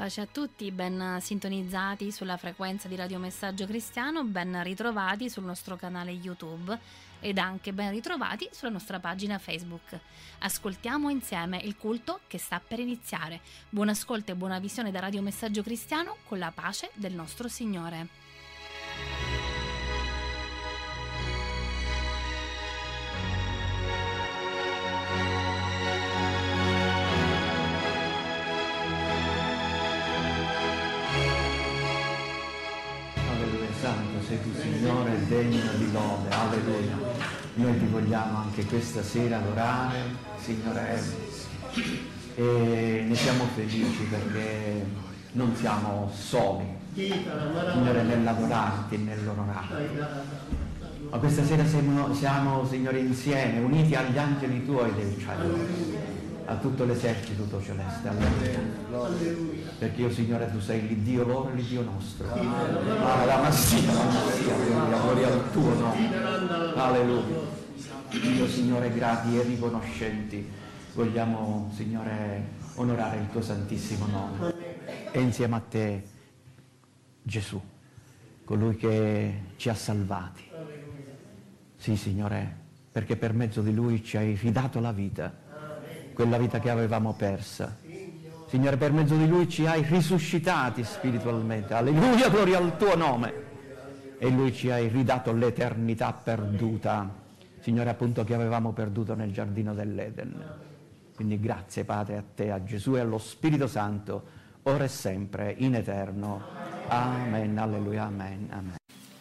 Pace a tutti, ben sintonizzati sulla frequenza di Radio Messaggio Cristiano, ben ritrovati sul nostro canale YouTube ed anche ben ritrovati sulla nostra pagina Facebook. Ascoltiamo insieme il culto che sta per iniziare. Buon ascolto e buona visione da Radio Messaggio Cristiano con la pace del nostro Signore. Santo sei tu, Signore, degno di lode, alleluia. Noi ti vogliamo anche questa sera adorare, Signore, e ne siamo felici perché non siamo soli, Signore, nell'adorarti e nell'onorarti. Ma questa sera siamo, Signore, insieme, uniti agli angeli tuoi del cielo, a tutto l'esercito celeste, alleluia. Perché io, Signore, tu sei l'Iddio loro e l'Iddio nostro. La massia, alleluia, gloria al tuo nome, alleluia. Io, Signore, grati e riconoscenti, vogliamo, Signore, onorare il tuo santissimo nome. E insieme a te, Gesù, colui che ci ha salvati. Sì, Signore, perché per mezzo di lui ci hai ridato la vita, quella vita che avevamo persa. Signore, per mezzo di lui ci hai risuscitati spiritualmente. Alleluia, gloria al tuo nome. E lui ci hai ridato l'eternità perduta, Signore, appunto, che avevamo perduto nel giardino dell'Eden. Quindi grazie, Padre, a te, a Gesù e allo Spirito Santo, ora e sempre, in eterno. Amen, alleluia, amen, amen.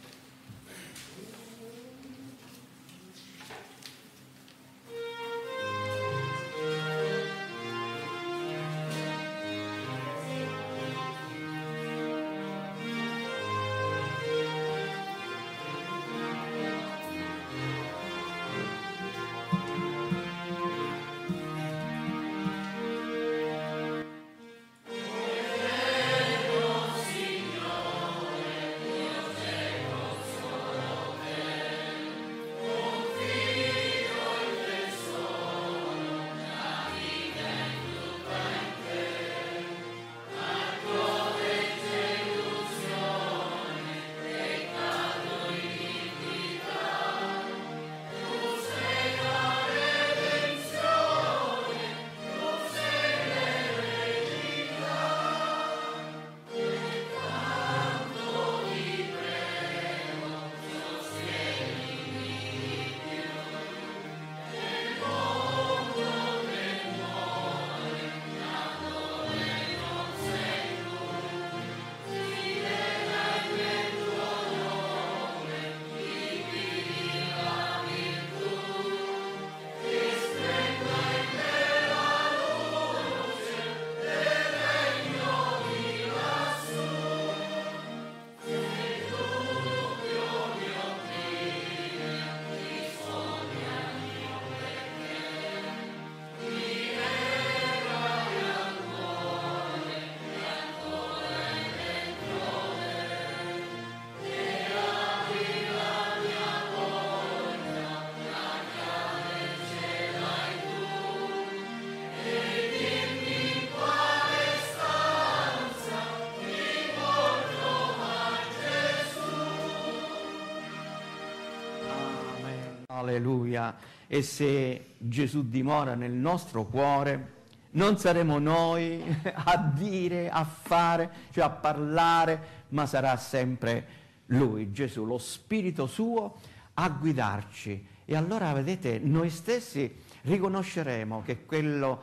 Alleluia. E se Gesù dimora nel nostro cuore, non saremo noi a dire, a fare, cioè a parlare, ma sarà sempre Lui, Gesù, lo Spirito suo a guidarci. E allora, vedete, noi stessi riconosceremo che quello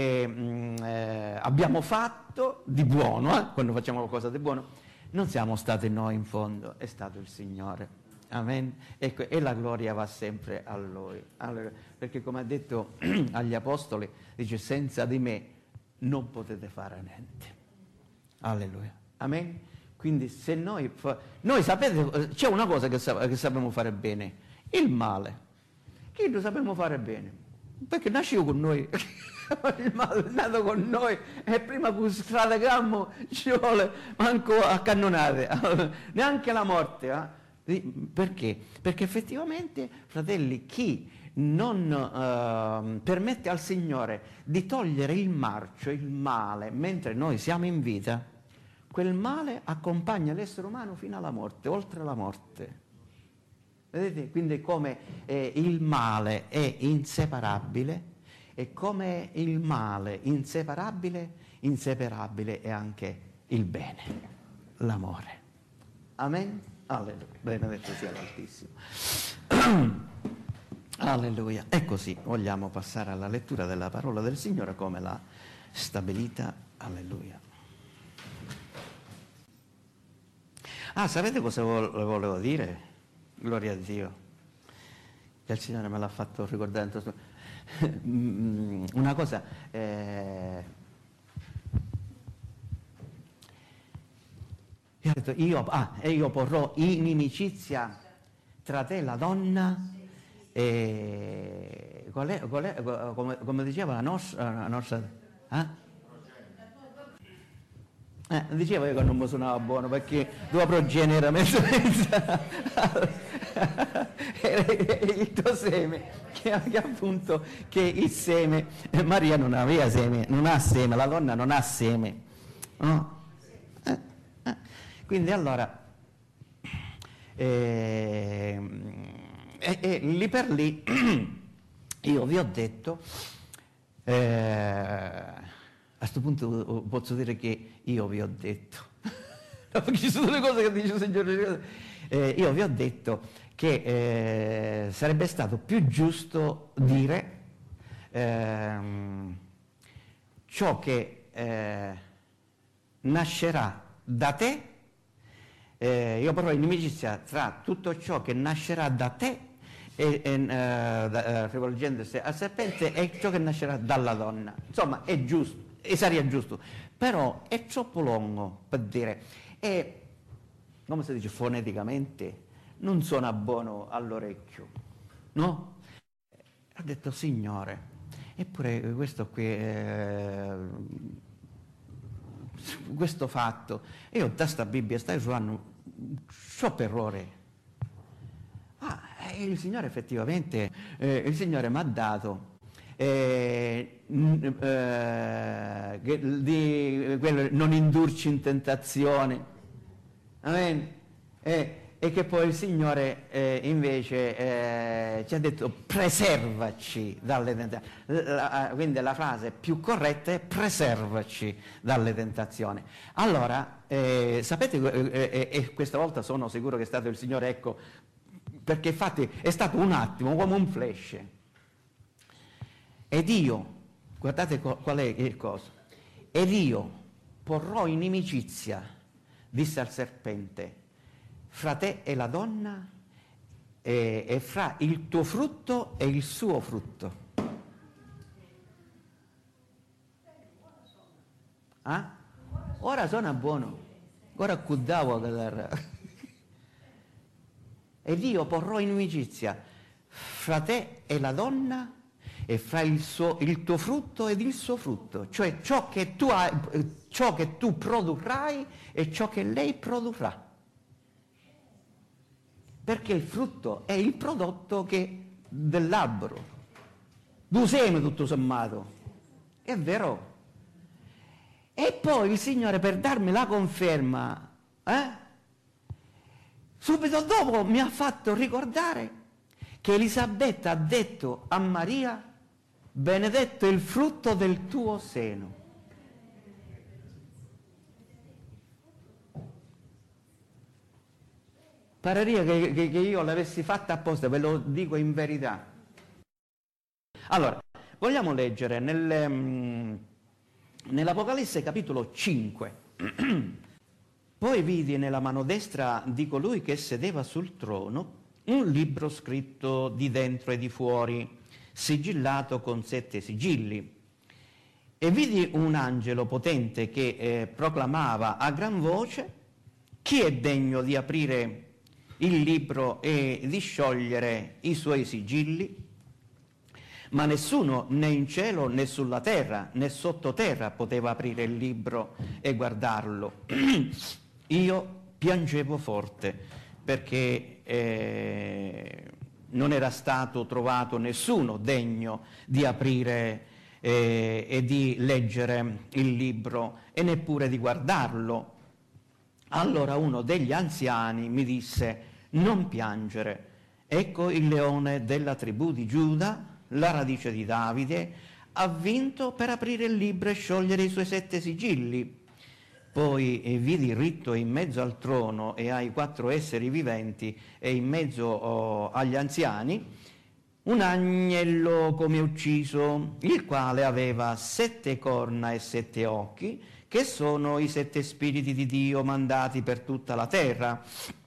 che abbiamo fatto di buono, quando facciamo qualcosa di buono, non siamo stati noi in fondo, è stato il Signore. Amen. Ecco, e la gloria va sempre a Lui. Allora, perché come ha detto agli Apostoli, dice: senza di me non potete fare niente. Alleluia. Amen. Quindi se noi sapete, c'è una cosa che sappiamo fare bene, il male. Che lo sappiamo fare bene, perché nasce con noi. Il male è nato con noi e prima che stradagammo ci vuole manco a cannonate, neanche la morte, Perché? Perché effettivamente, fratelli, chi non permette al Signore di togliere il marcio, il male, mentre noi siamo in vita, quel male accompagna l'essere umano fino alla morte, oltre la morte. Vedete? Quindi come il male è inseparabile, e come il male inseparabile è anche il bene, l'amore. Amen? Alleluia. Benedetto sia l'Altissimo. Alleluia. E così vogliamo passare alla lettura della parola del Signore come l'ha stabilita. Alleluia. Sapete cosa volevo dire? Gloria a Dio. Che il Signore me l'ha fatto ricordare. Una cosa. Io porrò inimicizia tra te e la donna, come diceva la nostra dicevo io che non mi suonava buono, perché tua progenie era il tuo seme, che appunto che il seme, Maria non aveva seme, non ha seme, la donna non ha seme, no? Quindi allora, lì per lì, io vi ho detto, a questo punto posso dire che io vi ho detto, perché ci sono le cose che dice il Signore, io vi ho detto che sarebbe stato più giusto dire ciò che nascerà da te. Io porrò inimicizia tra tutto ciò che nascerà da te, rivolgendosi al serpente, e ciò che nascerà dalla donna. Insomma, è giusto, e sarebbe giusto, però è troppo lungo per dire, e come si dice foneticamente, non suona buono all'orecchio, no? Ha detto Signore, eppure questo qui, questo fatto, io da sta Bibbia stai usando so per errore. Il Signore effettivamente, il Signore mi ha dato di quello, non indurci in tentazione, amen. E che poi il Signore invece ci ha detto preservaci dalle tentazioni, quindi la frase più corretta è preservaci dalle tentazioni. Allora, sapete, e questa volta sono sicuro che è stato il Signore, ecco, perché infatti è stato un attimo, come un flash. Ed io, guardate qual è il coso, ed io porrò inimicizia, disse al serpente, fra te e la donna, e fra il tuo frutto e il suo frutto. Ora suona buono, ora accudavo ed io porrò inimicizia fra te e la donna, e fra il tuo frutto ed il suo frutto, cioè ciò che tu produrrai e ciò che lei produrrà. Perché il frutto è il prodotto dell'albero, du seme tutto sommato, è vero. E poi il Signore, per darmi la conferma, subito dopo mi ha fatto ricordare che Elisabetta ha detto a Maria, benedetto è il frutto del tuo seno. Pareria che io l'avessi fatta apposta, ve lo dico in verità. Allora, vogliamo leggere nell'Apocalisse capitolo 5. Poi vidi nella mano destra di colui che sedeva sul trono un libro scritto di dentro e di fuori, sigillato con 7 sigilli. E vidi un angelo potente che proclamava a gran voce: chi è degno di aprire il libro e di sciogliere i suoi sigilli? Ma nessuno, né in cielo né sulla terra né sottoterra, poteva aprire il libro e guardarlo. Io piangevo forte perché non era stato trovato nessuno degno di aprire e di leggere il libro e neppure di guardarlo. Allora uno degli anziani mi disse: non piangere, ecco il leone della tribù di Giuda, la radice di Davide, ha vinto per aprire il libro e sciogliere i suoi 7 sigilli. Poi vidi ritto in mezzo al trono e ai 4 esseri viventi e in mezzo agli anziani un agnello come ucciso, il quale aveva 7 corna e 7 occhi, che sono i 7 spiriti di Dio mandati per tutta la terra.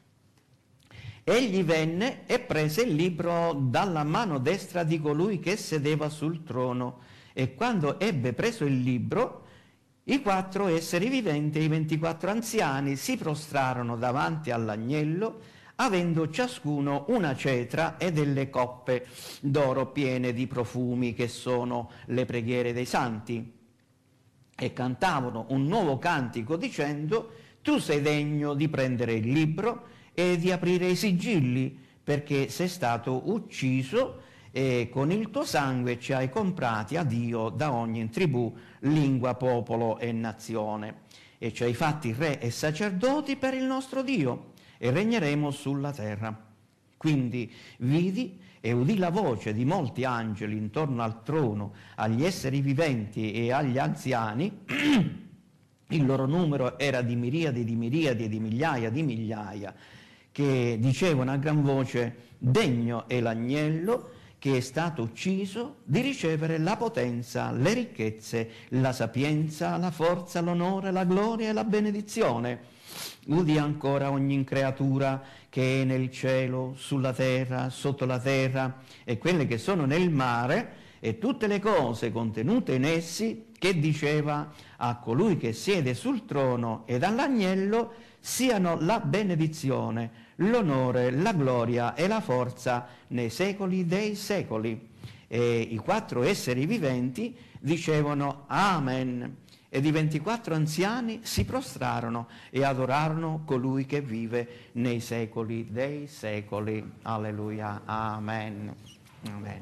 Egli venne e prese il libro dalla mano destra di colui che sedeva sul trono, e quando ebbe preso il libro, i 4 esseri viventi e i 24 anziani si prostrarono davanti all'agnello, avendo ciascuno una cetra e delle coppe d'oro piene di profumi, che sono le preghiere dei santi, e cantavano un nuovo cantico dicendo: tu sei degno di prendere il libro e di aprire i sigilli, perché sei stato ucciso e con il tuo sangue ci hai comprati a Dio da ogni tribù, lingua, popolo e nazione, e ci hai fatti re e sacerdoti per il nostro Dio, e regneremo sulla terra. Quindi vidi e udì la voce di molti angeli intorno al trono, agli esseri viventi e agli anziani. Il loro numero era di miriadi e di migliaia, che dicevano a gran voce: degno è l'agnello che è stato ucciso di ricevere la potenza, le ricchezze, la sapienza, la forza, l'onore, la gloria e la benedizione. Udì ancora ogni creatura che è nel cielo, sulla terra, sotto la terra, e quelle che sono nel mare, e tutte le cose contenute in essi, che diceva a colui che siede sul trono ed all'agnello siano la benedizione, l'onore, la gloria e la forza nei secoli dei secoli. E i 4 esseri viventi dicevano Amen, ed i 24 anziani si prostrarono e adorarono colui che vive nei secoli dei secoli. Alleluia, amen, amen.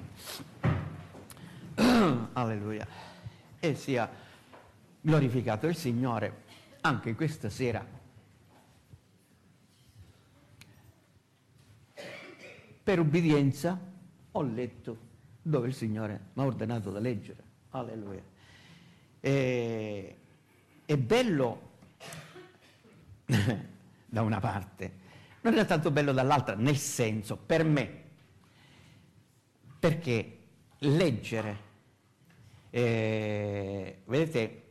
Alleluia. E sia glorificato il Signore anche questa sera. Per ubbidienza ho letto dove il Signore mi ha ordinato da leggere. Alleluia. È bello da una parte, non è tanto bello dall'altra, nel senso, per me, perché leggere, vedete,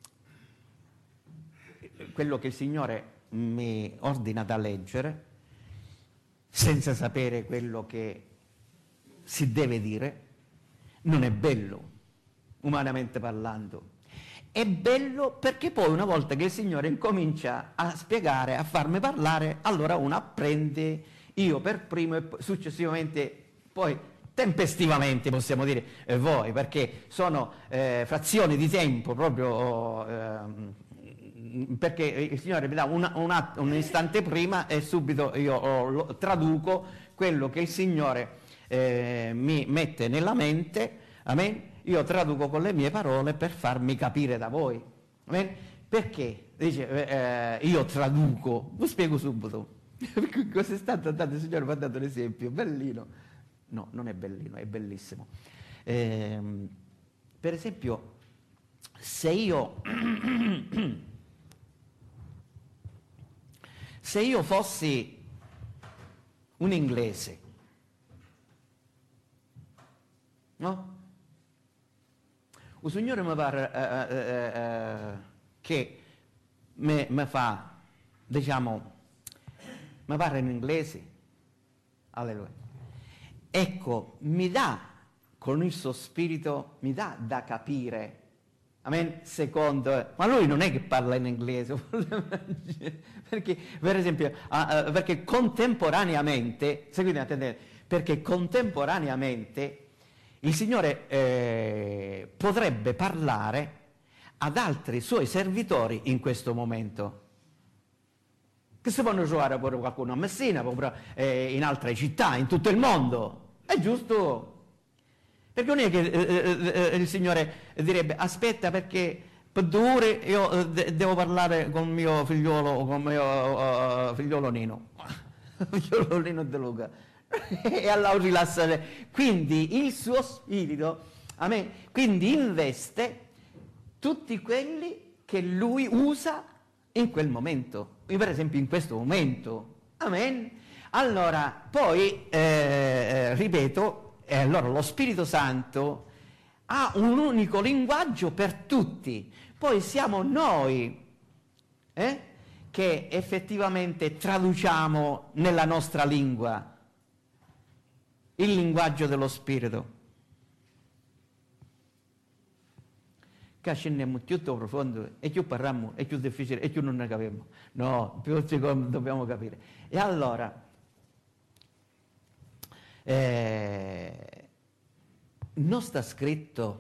quello che il Signore mi ordina da leggere, senza sapere quello che si deve dire, non è bello, umanamente parlando. È bello perché poi, una volta che il Signore incomincia a spiegare, a farmi parlare, allora uno apprende, io per primo e successivamente poi tempestivamente, possiamo dire, voi, perché sono frazioni di tempo proprio, perché il Signore mi dà un istante prima e subito io traduco quello che il Signore mi mette nella mente, amen? Io traduco con le mie parole per farmi capire da voi. Amen? Perché? Dice, io traduco, vi spiego subito. Cos'è stato dato? Il Signore mi ha dato un esempio, bellino. No, non è bellino, è bellissimo. Per esempio, se io fossi un inglese, no? Il Signore mi pare che mi fa, diciamo, mi parla in inglese, alleluia. Ecco, mi dà, con il suo spirito, mi dà da capire, amen, secondo, ma lui non è che parla in inglese, perché, per esempio, perché contemporaneamente, seguite attendete, perché contemporaneamente il Signore potrebbe parlare ad altri suoi servitori in questo momento. che si possono trovare pure qualcuno a Messina, pure in altre città, in tutto il mondo. È giusto. Perché non è che il Signore direbbe aspetta perché per 2 ore io devo parlare con mio figliolo, con mio figliolo Nino, figliolo Nino De Luca, e allora rilassare. Quindi il suo spirito, amen, quindi investe tutti quelli che lui usa in quel momento, per esempio in questo momento, amen. Allora, poi, ripeto, allora lo Spirito Santo ha un unico linguaggio per tutti, poi siamo noi che effettivamente traduciamo nella nostra lingua il linguaggio dello Spirito. Che scendiamo tutto profondo e più parliamo è più difficile e più non ne capiamo. No, più dobbiamo capire. E allora, non sta scritto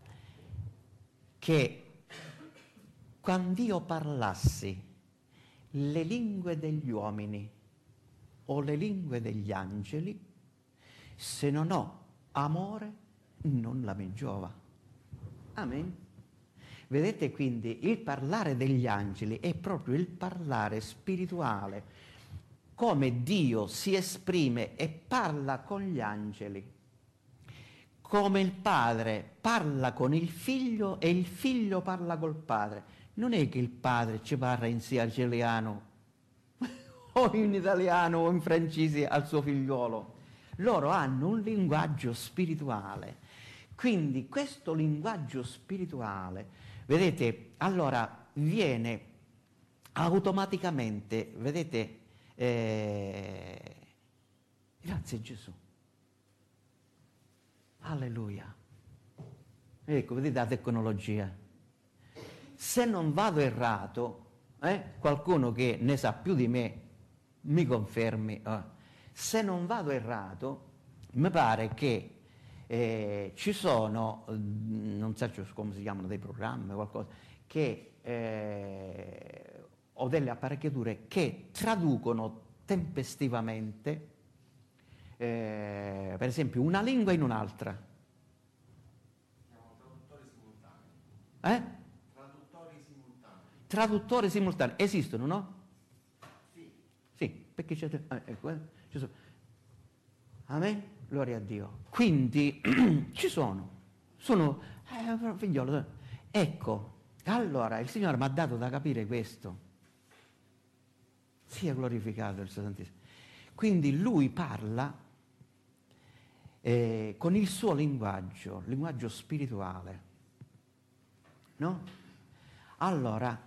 che quando io parlassi le lingue degli uomini o le lingue degli angeli, se non ho amore non la mi giova. Amen. Vedete, quindi il parlare degli angeli è proprio il parlare spirituale, come Dio si esprime e parla con gli angeli, come il padre parla con il figlio e il figlio parla col padre. Non è che il padre ci parla in siciliano o in italiano o in francese al suo figliolo. Loro hanno un linguaggio spirituale. Quindi questo linguaggio spirituale, vedete, allora viene automaticamente, vedete, grazie Gesù. Alleluia. Ecco, vedete la tecnologia. Se non vado errato, qualcuno che ne sa più di me mi confermi, se non vado errato, mi pare che ci sono, non so come si chiamano, dei programmi, qualcosa, che, o delle apparecchiature che traducono tempestivamente, per esempio, una lingua in un'altra. Traduttori simultanei. Traduttori simultanei. Esistono, no? Sì. Sì, perché c'è... ci sono. Amen? Gloria a Dio. Quindi ci sono figliolo. Ecco, allora il Signore mi ha dato da capire questo. Sia glorificato il suo Santissimo. Quindi Lui parla con il suo linguaggio spirituale, no? Allora,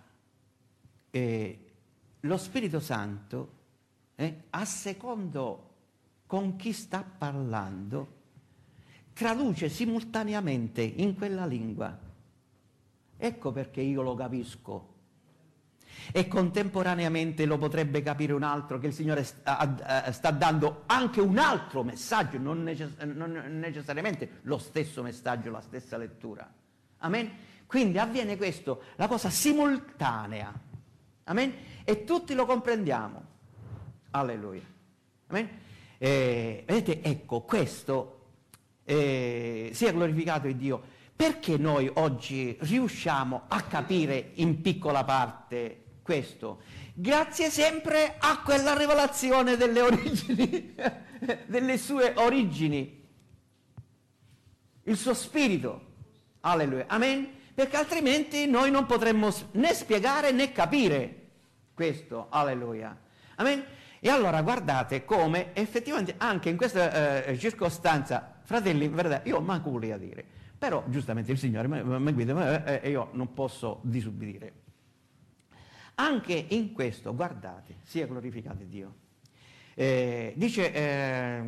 lo Spirito Santo, a secondo con chi sta parlando, traduce simultaneamente in quella lingua. Ecco perché io lo capisco. E contemporaneamente lo potrebbe capire un altro, che il Signore sta dando anche un altro messaggio, non necessariamente lo stesso messaggio, la stessa lettura. Amen? Quindi avviene questo, la cosa simultanea. Amen? E tutti lo comprendiamo. Alleluia. Amen? Vedete, ecco, questo sia glorificato il Dio. Perché noi oggi riusciamo a capire in piccola parte questo? Grazie sempre a quella rivelazione delle origini, delle sue origini, il suo spirito. Alleluia. Amen? Perché altrimenti noi non potremmo né spiegare né capire questo. Alleluia. Amen? E allora guardate come effettivamente anche in questa circostanza, fratelli, in verità, io manco volevo dire, però giustamente il Signore mi guida e io non posso disubbidire. Anche in questo, guardate, sia glorificato Dio. Dice,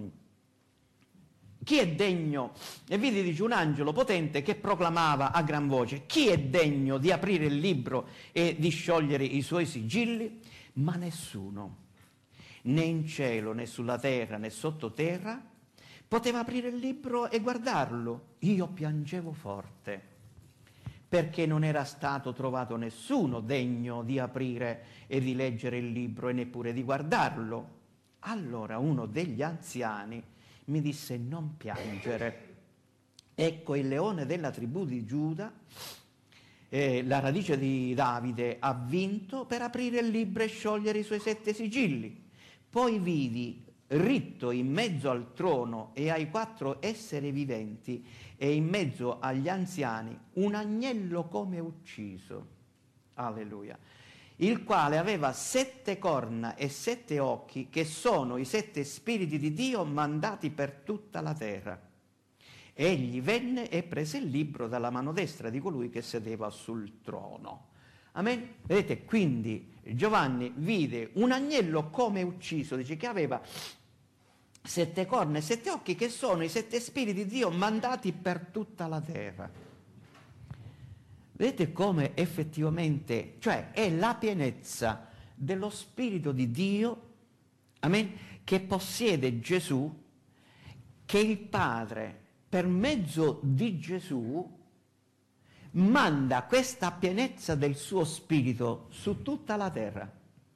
chi è degno, e vidi, dice, un angelo potente che proclamava a gran voce, chi è degno di aprire il libro e di sciogliere i suoi sigilli? Ma nessuno, né in cielo, né sulla terra, né sottoterra, poteva aprire il libro e guardarlo. Io piangevo forte, perché non era stato trovato nessuno degno di aprire e di leggere il libro e neppure di guardarlo. Allora uno degli anziani mi disse: non piangere, ecco il leone della tribù di Giuda, la radice di Davide, ha vinto per aprire il libro e sciogliere i suoi 7 sigilli. Poi vidi ritto in mezzo al trono e ai 4 esseri viventi e in mezzo agli anziani un agnello come ucciso, alleluia, il quale aveva 7 corna e 7 occhi, che sono i 7 spiriti di Dio mandati per tutta la terra. Egli venne e prese il libro dalla mano destra di colui che sedeva sul trono. Amen? Vedete, quindi Giovanni vide un agnello come ucciso, dice che aveva 7 corna e 7 occhi, che sono i 7 spiriti di Dio mandati per tutta la terra. Vedete come effettivamente, cioè è la pienezza dello Spirito di Dio, amen, che possiede Gesù, che il Padre per mezzo di Gesù manda questa pienezza del suo Spirito su tutta la terra.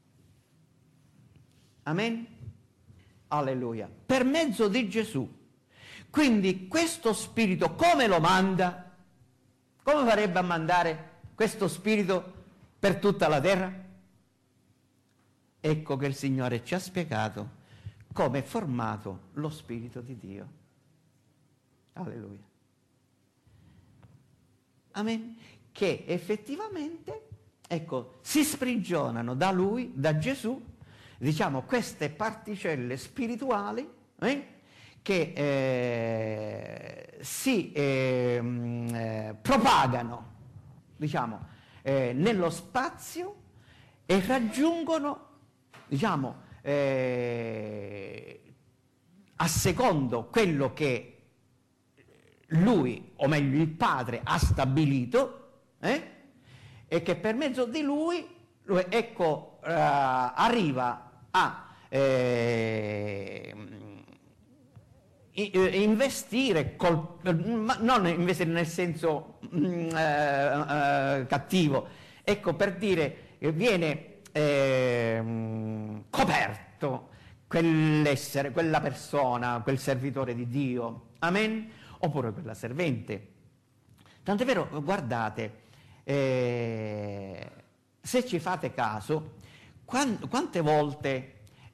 Amen? Alleluia. Per mezzo di Gesù. Quindi questo Spirito come lo manda? Come farebbe a mandare questo Spirito per tutta la terra? Ecco che il Signore ci ha spiegato come è formato lo Spirito di Dio. Alleluia. Amen. Che effettivamente, ecco, si sprigionano da Lui, da Gesù, diciamo, queste particelle spirituali che si propagano, diciamo, nello spazio e raggiungono, diciamo, a secondo quello che Lui, o meglio il Padre, ha stabilito, e che per mezzo di Lui, ecco, arriva a investire, non investire nel senso cattivo, ecco, per dire, viene coperto quell'essere, quella persona, quel servitore di Dio, amen? Oppure quella servente. Tant'è vero, guardate, se ci fate caso, quante volte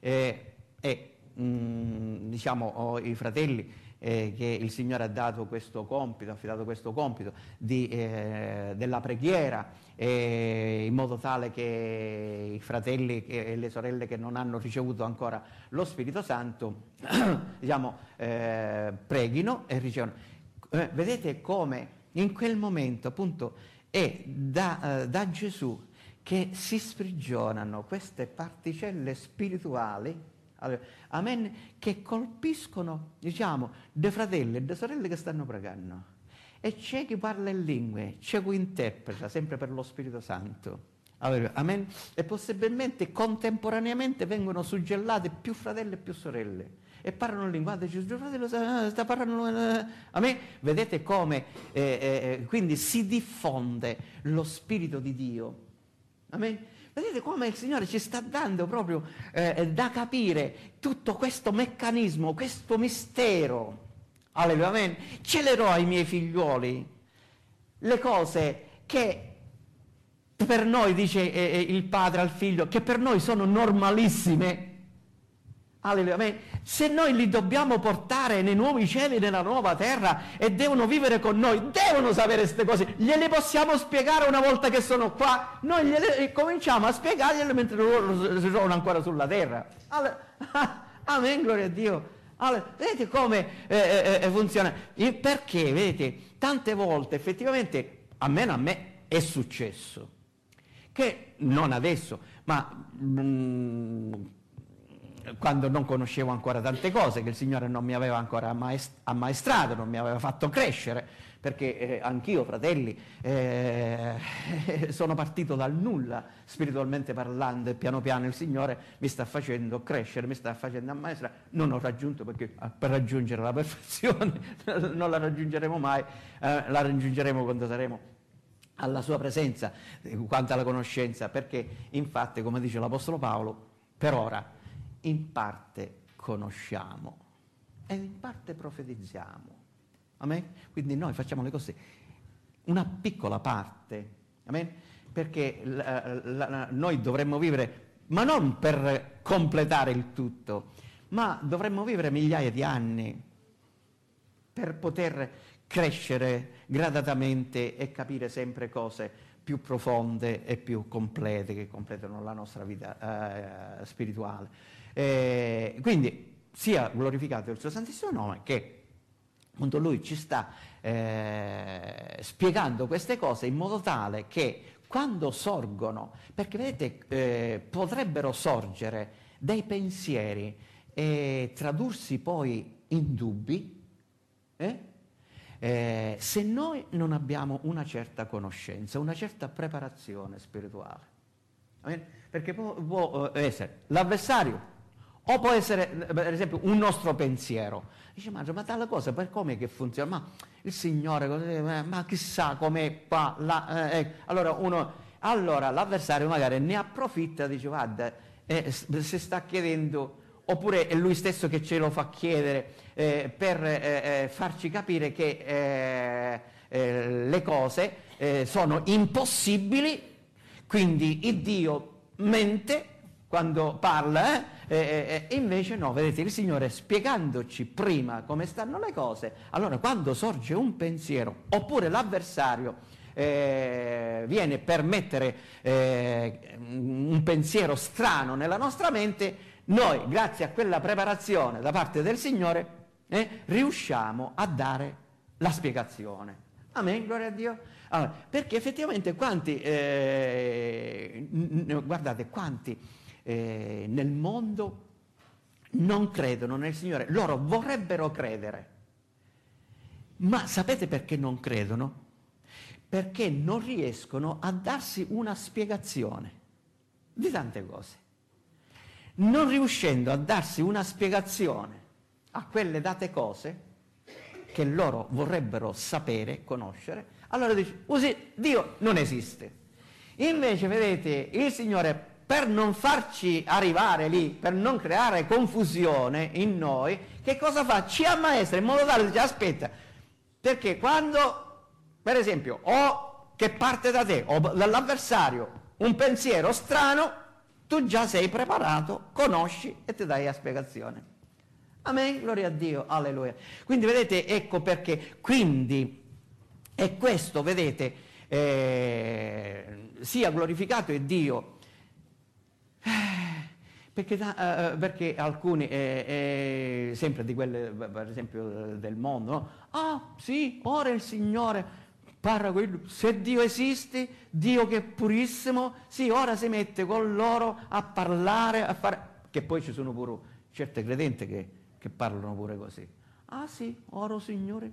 diciamo i fratelli che il Signore ha dato questo compito, ha affidato questo compito della preghiera, in modo tale che i fratelli e le sorelle che non hanno ricevuto ancora lo Spirito Santo diciamo, preghino e ricevono. Vedete come in quel momento appunto è da Gesù che si sprigionano queste particelle spirituali, amen, che colpiscono, diciamo, dei fratelli e delle sorelle che stanno pregando. E c'è chi parla in lingue, c'è chi interpreta, sempre per lo Spirito Santo. Amen. E possibilmente contemporaneamente vengono suggellate più fratelli e più sorelle. E parlano in lingua, dice, fratello sta parlando, amen. Vedete come quindi si diffonde lo Spirito di Dio. Amen. Vedete come il Signore ci sta dando proprio da capire tutto questo meccanismo, questo mistero. Alleluia, amen. Celerò ai miei figlioli le cose che per noi, dice il padre al figlio, che per noi sono normalissime. Alleluia, amen. Se noi li dobbiamo portare nei nuovi cieli, nella nuova terra, e devono vivere con noi, devono sapere queste cose. Gliele possiamo spiegare una volta che sono qua? Noi cominciamo a spiegargliele mentre loro si trovano ancora sulla terra. Amen, gloria a Dio. Vedete come funziona? Perché, vedete, tante volte effettivamente, a me è successo, che non adesso, ma quando non conoscevo ancora tante cose, che il Signore non mi aveva ancora ammaestrato, non mi aveva fatto crescere, perché anch'io, fratelli, sono partito dal nulla, spiritualmente parlando, e piano piano il Signore mi sta facendo crescere, mi sta facendo ammaestrare. Non ho raggiunto, perché per raggiungere la perfezione non la raggiungeremo mai, la raggiungeremo quando saremo alla sua presenza quanto alla conoscenza, perché infatti, come dice l'Apostolo Paolo, per ora in parte conosciamo e in parte profetizziamo. Amen? Quindi noi facciamo le cose una piccola parte, amen? Perché noi dovremmo vivere, ma non per completare il tutto, ma dovremmo vivere migliaia di anni per poter crescere gradatamente e capire sempre cose più profonde e più complete, che completano la nostra vita spirituale. Quindi sia glorificato il suo santissimo nome, che appunto lui ci sta spiegando queste cose in modo tale che quando sorgono, perché vedete potrebbero sorgere dei pensieri e tradursi poi in dubbi, se noi non abbiamo una certa conoscenza, una certa preparazione spirituale. Perché può essere l'avversario, o può essere, per esempio, un nostro pensiero. Dice, ma tale cosa, per come che funziona? Ma il Signore, ma chissà come qua, allora l'avversario magari ne approfitta, dice, guarda, si sta chiedendo, oppure è lui stesso che ce lo fa chiedere per farci capire che le cose sono impossibili, quindi il Dio mente quando parla, invece no, vedete, il Signore spiegandoci prima come stanno le cose, allora quando sorge un pensiero, oppure l'avversario viene per mettere un pensiero strano nella nostra mente, noi, grazie a quella preparazione da parte del Signore, riusciamo a dare la spiegazione. Amen, gloria a Dio. Allora, perché effettivamente quanti, guardate, quanti nel mondo non credono nel Signore, loro vorrebbero credere, ma sapete perché non credono? Perché non riescono a darsi una spiegazione di tante cose. Non riuscendo a darsi una spiegazione a quelle date cose che loro vorrebbero sapere, conoscere, allora dice, così Dio non esiste. Invece, vedete, il Signore, per non farci arrivare lì, per non creare confusione in noi, che cosa fa? Ci ammaestra in modo tale che dice, aspetta, perché quando, per esempio, o che parte da te o dall'avversario un pensiero strano, tu già sei preparato, conosci e ti dai la spiegazione. Amen, gloria a Dio, alleluia. Quindi vedete, ecco perché, quindi, è questo, vedete, sia glorificato è Dio, perché alcuni, sempre di quelle, per esempio, del mondo, no? Ah, sì, ora il Signore parla quello, se Dio esiste, Dio che è purissimo, sì, ora si mette con loro a parlare, a fare, che poi ci sono pure certe credenti che parlano pure così. Ah sì, ora Signore,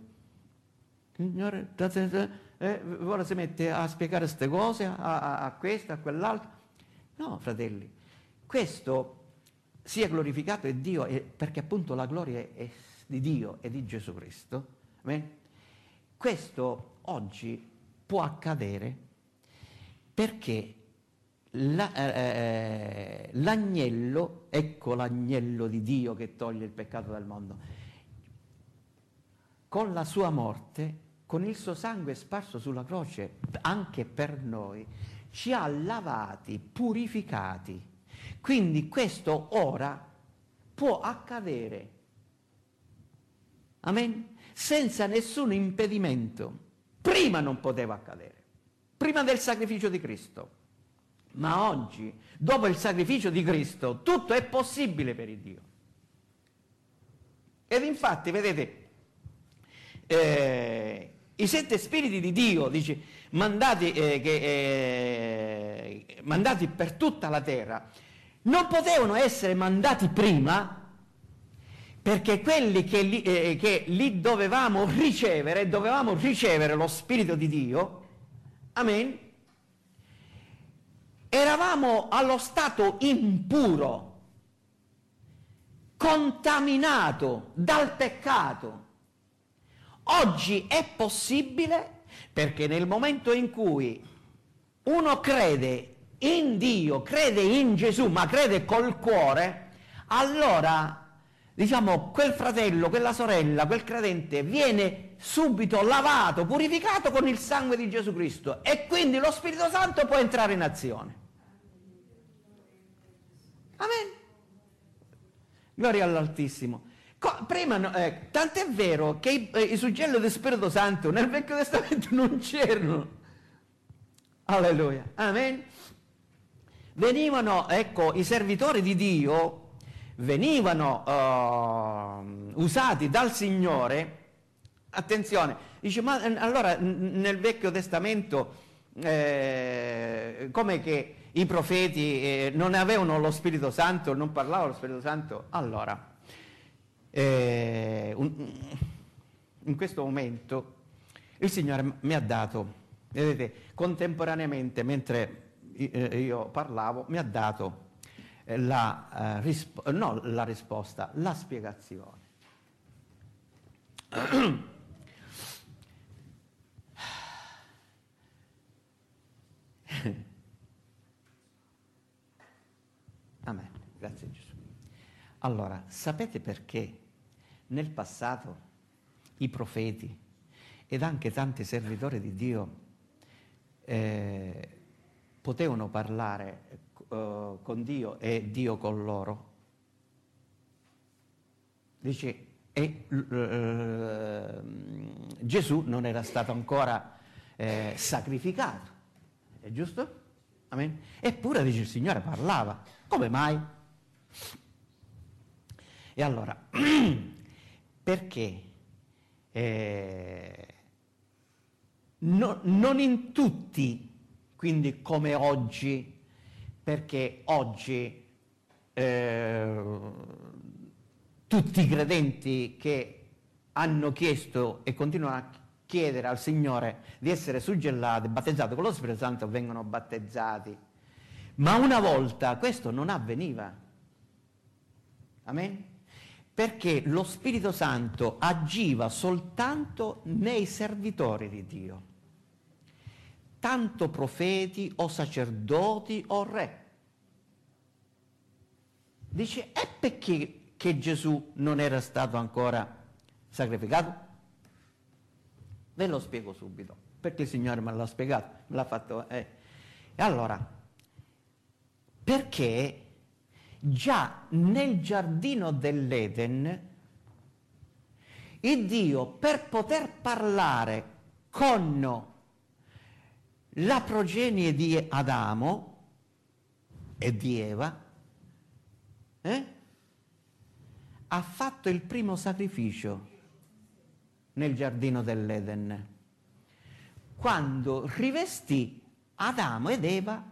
ora si mette a spiegare queste cose, a questo, a quell'altro. No, fratelli, questo sia glorificato è Dio, perché appunto la gloria è di Dio e di Gesù Cristo. Questo oggi può accadere perché l'agnello, ecco l'agnello di Dio che toglie il peccato dal mondo, con la sua morte, con il suo sangue sparso sulla croce, anche per noi, ci ha lavati, purificati. Quindi questo ora può accadere, amen, senza nessun impedimento. Prima non poteva accadere, prima del sacrificio di Cristo, ma oggi, dopo il sacrificio di Cristo, tutto è possibile per il Dio. Ed infatti, vedete, i 7 spiriti di Dio, dice, mandati per tutta la terra, non potevano essere mandati prima, perché quelli che lì dovevamo ricevere lo Spirito di Dio, amen, eravamo allo stato impuro, contaminato dal peccato. Oggi è possibile Perché nel momento in cui uno crede in Dio, crede in Gesù, ma crede col cuore, allora, diciamo, quel fratello, quella sorella, quel credente viene subito lavato, purificato con il sangue di Gesù Cristo, e quindi lo Spirito Santo può entrare in azione. Amen. Gloria all'Altissimo. Prima, tant'è vero che i suggelli del Spirito Santo nel Vecchio Testamento non c'erano. Alleluia. Amen. Venivano, ecco, i servitori di Dio venivano usati dal Signore. Attenzione, dice, ma allora nel Vecchio Testamento come che i profeti non avevano lo Spirito Santo, non parlavano lo Spirito Santo? Allora, in questo momento il Signore mi ha dato, vedete, contemporaneamente, mentre io parlavo, mi ha dato la risposta, la spiegazione. Amen, grazie Gesù. Allora, sapete perché nel passato i profeti ed anche tanti servitori di Dio potevano parlare con Dio e Dio con loro? Dice, Gesù non era stato ancora sacrificato, è giusto? Amen. Eppure, dice, il Signore parlava. Come mai? E allora, perché non in tutti, quindi come oggi, perché oggi tutti i credenti che hanno chiesto e continuano a chiedere al Signore di essere suggellati, battezzati con lo Spirito Santo, vengono battezzati. Ma una volta questo non avveniva. Amen? Perché lo Spirito Santo agiva soltanto nei servitori di Dio, tanto profeti o sacerdoti o re. Dice, e perché che Gesù non era stato ancora sacrificato? Ve lo spiego subito, perché il Signore me l'ha spiegato, me l'ha fatto. E allora, perché già nel giardino dell'Eden il Dio, per poter parlare con la progenie di Adamo e di Eva, ha fatto il primo sacrificio nel giardino dell'Eden, quando rivestì Adamo ed Eva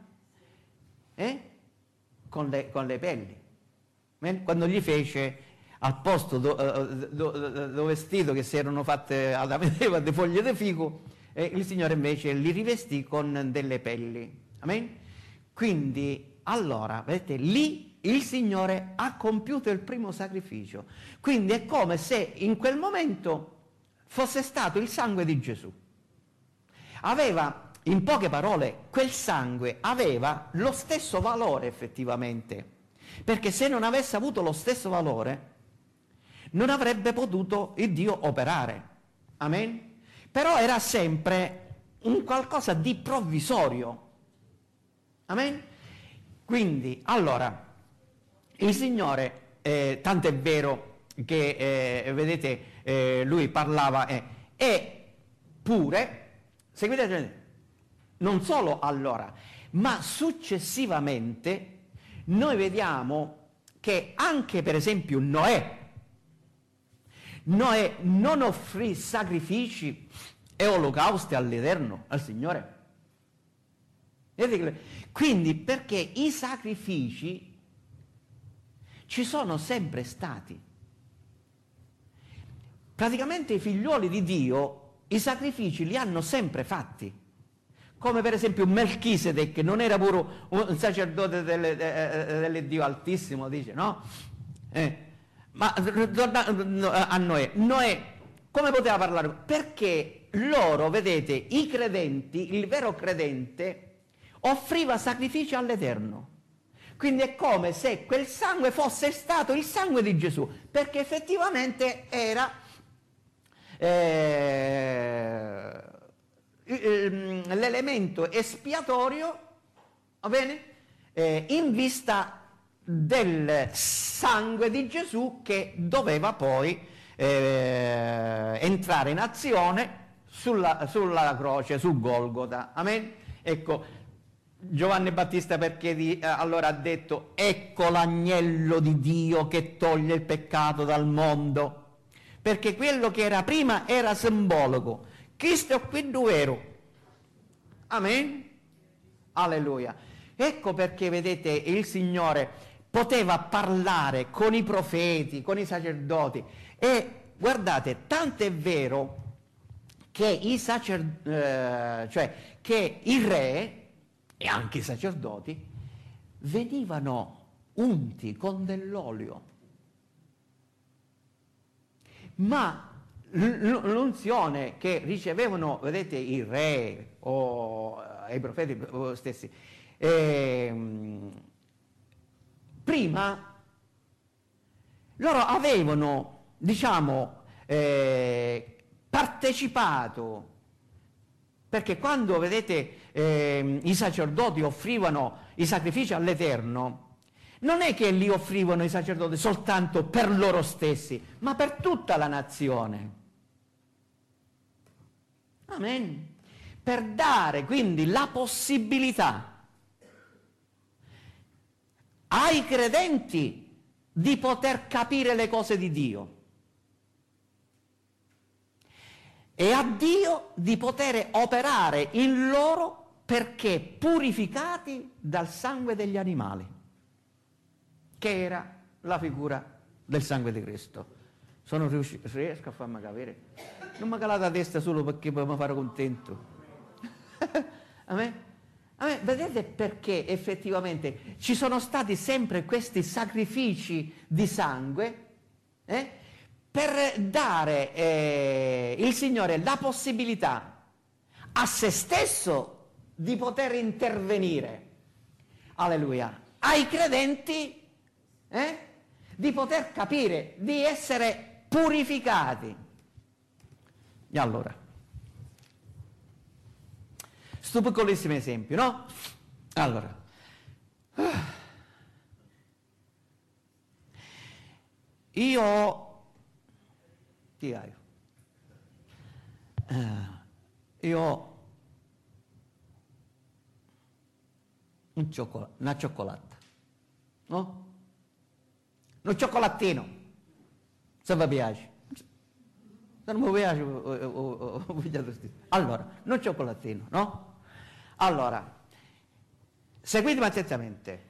con le pelli, quando gli fece al posto do vestito che si erano fatte Adamo ed Eva di foglie di fico, il Signore invece li rivestì con delle pelli. Amen? Quindi allora, vedete, lì il Signore ha compiuto il primo sacrificio, quindi è come se in quel momento fosse stato il sangue di Gesù. Aveva, in poche parole, quel sangue aveva lo stesso valore effettivamente, perché se non avesse avuto lo stesso valore non avrebbe potuto il Dio operare. Amen? Però era sempre un qualcosa di provvisorio. Amen? Quindi, allora, il Signore, tanto è vero che, vedete, lui parlava, e pure, seguite, non solo allora, ma successivamente noi vediamo che anche per esempio Noè non offrì sacrifici e olocausti all'Eterno, al Signore. Quindi perché i sacrifici ci sono sempre stati. Praticamente i figlioli di Dio i sacrifici li hanno sempre fatti. Come per esempio Melchisedec, che non era pure un sacerdote dell'Iddio Altissimo, dice, no? Ma tornando a Noè, come poteva parlare? Perché loro, vedete, i credenti, il vero credente, offriva sacrifici all'Eterno. Quindi è come se quel sangue fosse stato il sangue di Gesù, perché effettivamente era l'elemento espiatorio, va bene? In vista del sangue di Gesù che doveva poi entrare in azione sulla croce, su Golgota. Amen? Ecco, Giovanni Battista perché allora ha detto: ecco l'agnello di Dio che toglie il peccato dal mondo, perché quello che era prima era simbolico, Cristo è qui vero. Amen? Alleluia. Ecco perché, vedete, il Signore poteva parlare con i profeti, con i sacerdoti, e guardate, tanto è vero che che i re e anche i sacerdoti venivano unti con dell'olio, ma l'unzione che ricevevano, vedete, i re o i profeti stessi, prima loro avevano, diciamo, partecipato, perché quando, vedete, i sacerdoti offrivano i sacrifici all'Eterno, non è che li offrivano i sacerdoti soltanto per loro stessi, ma per tutta la nazione. Amen. Per dare quindi la possibilità ai credenti di poter capire le cose di Dio e a Dio di poter operare in loro perché purificati dal sangue degli animali, che era la figura del sangue di Cristo. Riesco a farmi capire? Non mi calate la testa solo perché poi mi fare contento. A me, vedete perché effettivamente ci sono stati sempre questi sacrifici di sangue, per dare il Signore la possibilità a se stesso di poter intervenire, alleluia, ai credenti, di poter capire, di essere purificati. E allora, sto piccolissimo esempio, no? Allora, io ho una cioccolata, no? Un cioccolatino, se vi piace. Se non mi piace, allora, un cioccolatino, no? Allora, seguitemi attentamente.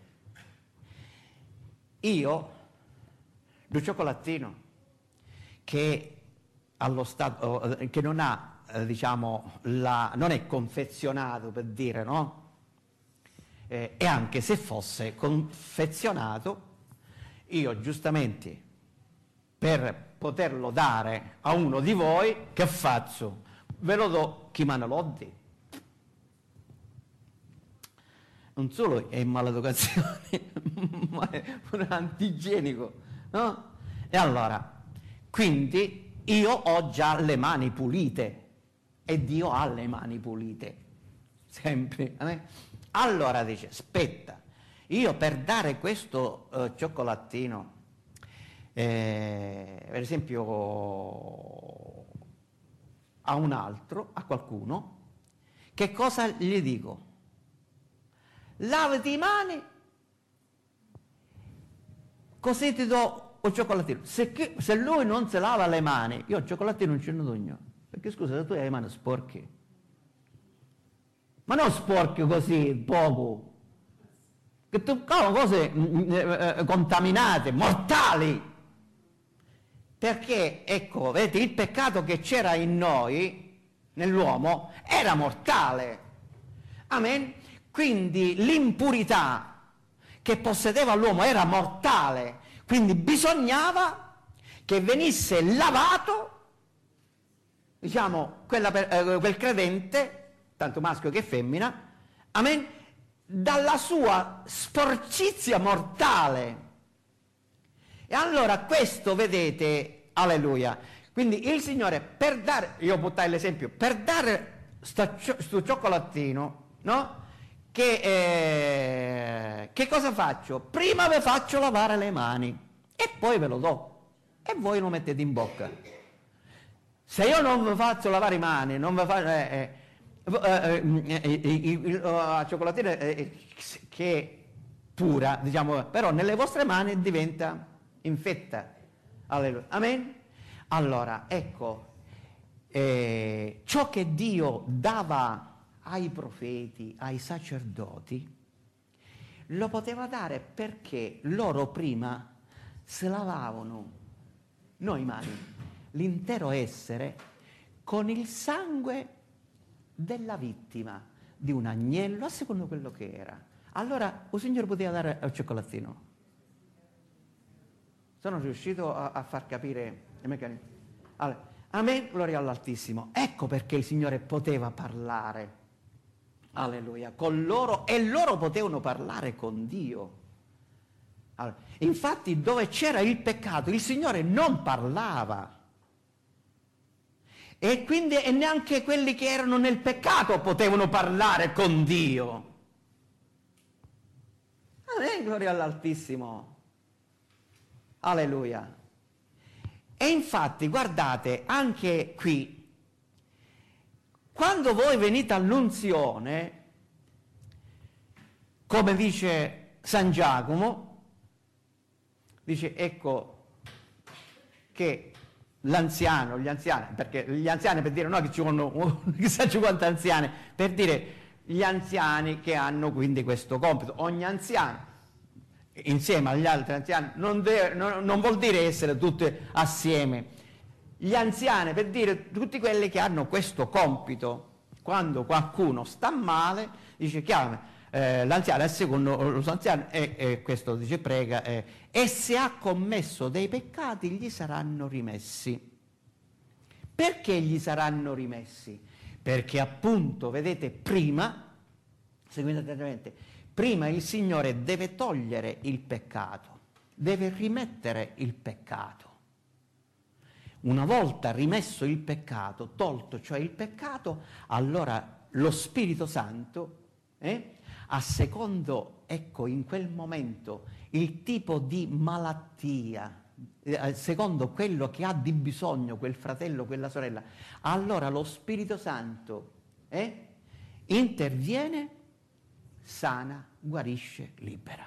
Io, un cioccolatino che allo stato, che non ha, diciamo, non è confezionato, per dire, no? E anche se fosse confezionato, io giustamente per poterlo dare a uno di voi, che faccio? Ve lo do chi me ne lo dà. Non solo è maleducazione, ma è un antigenico, no? E allora, quindi io ho già le mani pulite e Dio ha le mani pulite, sempre. Allora dice, aspetta, io per dare questo cioccolatino, per esempio a un altro, a qualcuno, che cosa gli dico? Lavati i mani, così ti do un cioccolatino. Se lui non si lava le mani, io il cioccolatino non ce ne do niente. Perché scusa, se tu hai le mani sporche, ma non sporche così, poco, che toccano cose contaminate, mortali. Perché, ecco, vedete, il peccato che c'era in noi, nell'uomo, era mortale. Amen? Quindi l'impurità che possedeva l'uomo era mortale. Quindi bisognava che venisse lavato diciamo, quel credente, tanto maschio che femmina, amen, dalla sua sporcizia mortale. E allora questo, vedete, alleluia, quindi il Signore, per dare, io buttai l'esempio, per dare sto cioccolatino, no? Che cosa faccio? Prima vi faccio lavare le mani e poi ve lo do e voi lo mettete in bocca. Se io non vi faccio lavare le mani, non vi faccio la cioccolatino che è pura, diciamo, però nelle vostre mani diventa infetta. Alleluia. Amen. Allora, ecco, ciò che Dio dava ai profeti, ai sacerdoti, lo poteva dare perché loro prima si lavavano, noi mani, l'intero essere con il sangue della vittima, di un agnello, a secondo quello che era. Allora il Signore poteva dare il cioccolatino. Sono riuscito a far capire il meccanismo. Allora, amen, gloria all'Altissimo. Ecco perché il Signore poteva parlare, alleluia, con loro, e loro potevano parlare con Dio. Allora, infatti dove c'era il peccato il Signore non parlava, e quindi neanche quelli che erano nel peccato potevano parlare con Dio. Amen, gloria all'Altissimo, alleluia. E infatti guardate, anche qui, quando voi venite all'unzione, come dice San Giacomo, dice, ecco che l'anziano, gli anziani, perché gli anziani, per dire, no che ci sono chissà quanti anziani, per dire gli anziani che hanno quindi questo compito. Ogni anziano insieme agli altri anziani non vuol dire essere tutti assieme. Gli anziani, per dire tutti quelli che hanno questo compito, quando qualcuno sta male, dice chiama l'anziano, il secondo lo anziano, e questo dice prega, e se ha commesso dei peccati gli saranno rimessi. Perché gli saranno rimessi? Perché appunto, vedete, prima, seguite attentamente, prima il Signore deve togliere il peccato, deve rimettere il peccato. Una volta rimesso il peccato, tolto cioè il peccato, allora lo Spirito Santo, a secondo, ecco, in quel momento, il tipo di malattia, secondo quello che ha di bisogno quel fratello, quella sorella, allora lo Spirito Santo interviene, sana, guarisce, libera.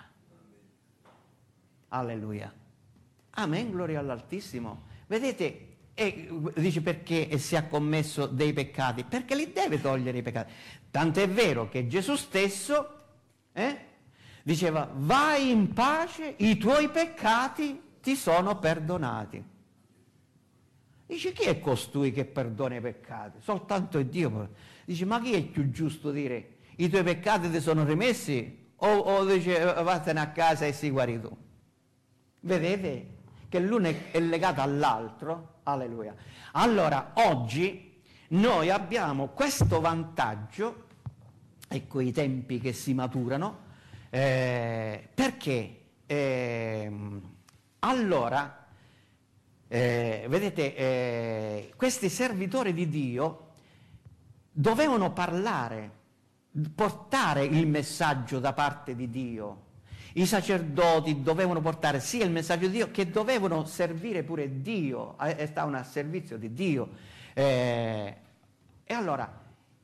Alleluia. Amen, gloria all'Altissimo. Vedete, dice perché si è commesso dei peccati? Perché li deve togliere i peccati. Tant'è vero che Gesù stesso diceva, vai in pace, i tuoi peccati ti sono perdonati. Dice, chi è costui che perdona i peccati? Soltanto Dio. Dice, ma chi è più giusto dire, i tuoi peccati ti sono rimessi, o dice, vattene a casa e sii guarito? Vedete che l'uno è legato all'altro, alleluia. Allora, oggi noi abbiamo questo vantaggio, ecco i tempi che si maturano, perché allora, vedete, questi servitori di Dio dovevano parlare, portare il messaggio da parte di Dio. I sacerdoti dovevano portare sia il messaggio di Dio, che dovevano servire pure Dio, stavano a servizio di Dio. E allora,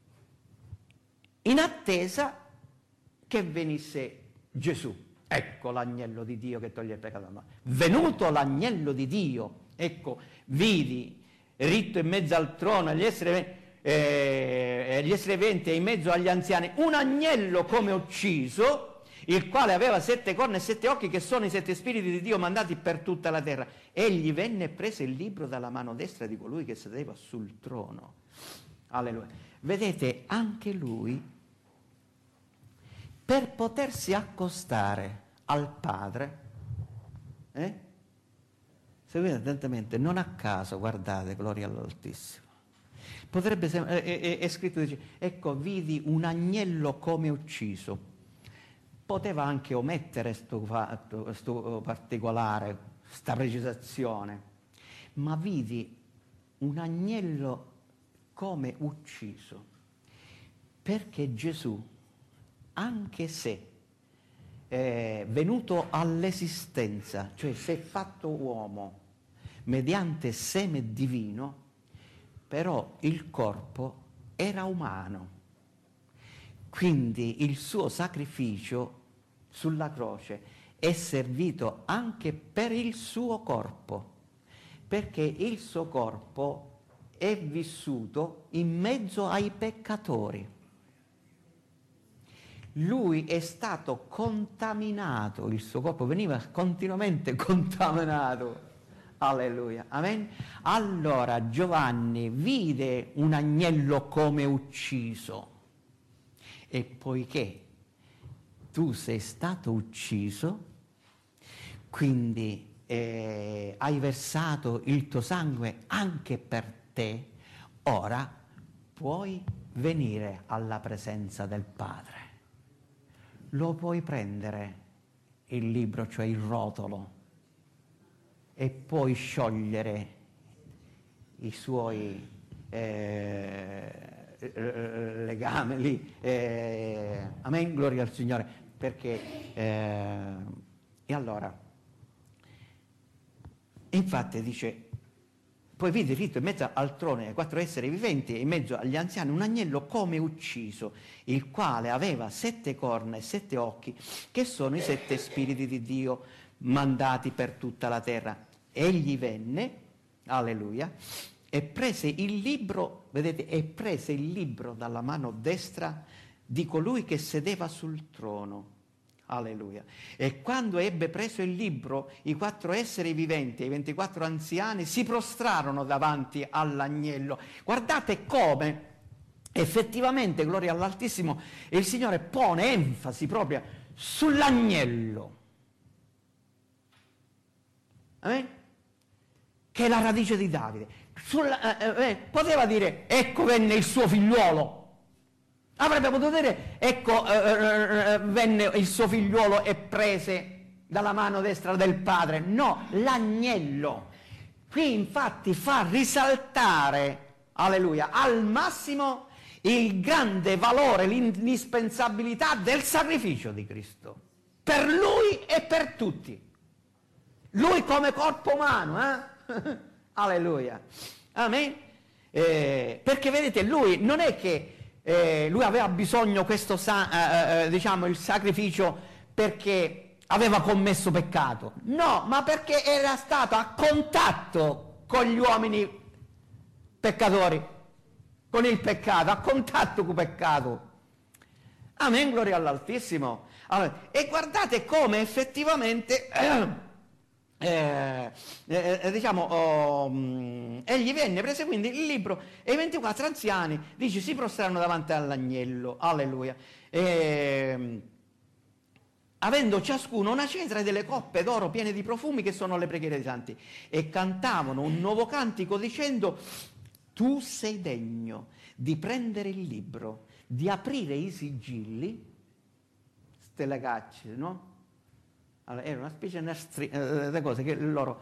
in attesa che venisse Gesù, ecco l'agnello di Dio che toglie il peccato del mondo. Venuto l'agnello di Dio, ecco, vidi ritto in mezzo al trono, gli esseri viventi e in mezzo agli anziani, un agnello come ucciso, il quale aveva 7 corna e 7 occhi, che sono i 7 spiriti di Dio mandati per tutta la terra. Egli venne e prese il libro dalla mano destra di colui che sedeva sul trono. Alleluia. Vedete, anche lui, per potersi accostare al Padre, seguite attentamente, non a caso, guardate, gloria all'Altissimo, è scritto, dice, ecco, vidi un agnello come ucciso. Poteva anche omettere sto particolare, sta precisazione, ma vidi un agnello come ucciso, perché Gesù, anche se è venuto all'esistenza, cioè si è fatto uomo mediante seme divino, però il corpo era umano. Quindi il suo sacrificio sulla croce è servito anche per il suo corpo, perché il suo corpo è vissuto in mezzo ai peccatori. Lui è stato contaminato, il suo corpo veniva continuamente contaminato. Alleluia, amen. Allora Giovanni vide un agnello come ucciso, e poiché tu sei stato ucciso, quindi hai versato il tuo sangue anche per te, ora puoi venire alla presenza del Padre. Lo puoi prendere il libro, cioè il rotolo, e puoi sciogliere i suoi legami lì. Amen, gloria al Signore. Perché e allora, infatti dice, poi vide ritto in mezzo al trono ai 4 esseri viventi e in mezzo agli anziani un agnello come ucciso, il quale aveva 7 corna e 7 occhi, che sono i 7 spiriti di Dio mandati per tutta la terra. Egli venne, alleluia, e prese il libro, vedete, e prese il libro dalla mano destra di colui che sedeva sul trono. Alleluia. E quando ebbe preso il libro, i 4 esseri viventi e i 24 anziani si prostrarono davanti all'agnello. Guardate come effettivamente, gloria all'Altissimo, il Signore pone enfasi proprio sull'agnello. Amen? Che è la radice di Davide. Poteva dire, ecco venne il suo figliuolo. Avrebbe potuto dire, ecco venne il suo figliuolo e prese dalla mano destra del padre. No, l'agnello. Qui infatti fa risaltare, alleluia, al massimo il grande valore, l'indispensabilità del sacrificio di Cristo. Per lui e per tutti. Lui come corpo umano, alleluia, amen. Perché vedete, lui non è che lui aveva bisogno questo diciamo il sacrificio perché aveva commesso peccato, no, ma perché era stato a contatto con gli uomini peccatori, con il peccato, a contatto con il peccato. Amen, gloria all'Altissimo. Allora, e guardate come effettivamente egli venne, prese quindi il libro e i 24 anziani, dice, si prostrarono davanti all'agnello, alleluia, avendo ciascuno una cetra e delle coppe d'oro piene di profumi che sono le preghiere dei santi, e cantavano un nuovo cantico dicendo, tu sei degno di prendere il libro, di aprire i sigilli, ste legacce, no? Allora, era una specie di cose che loro,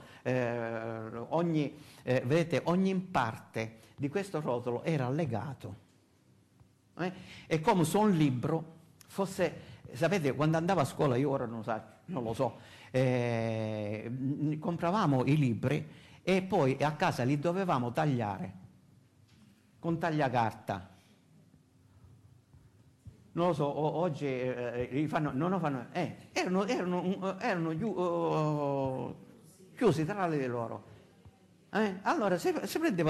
vedete, ogni parte di questo rotolo era legato. È come se un libro fosse, sapete, quando andavo a scuola, io ora non lo so, compravamo i libri e poi a casa li dovevamo tagliare con tagliacarta. Non lo so, oggi non lo fanno, erano chiusi tra le loro. Allora si prendeva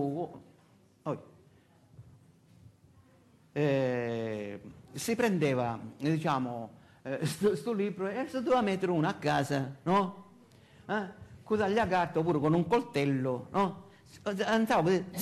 si prendeva, diciamo, sto libro e si doveva mettere uno a casa, no? Con tagliacarta oppure con un coltello, no? Andavo e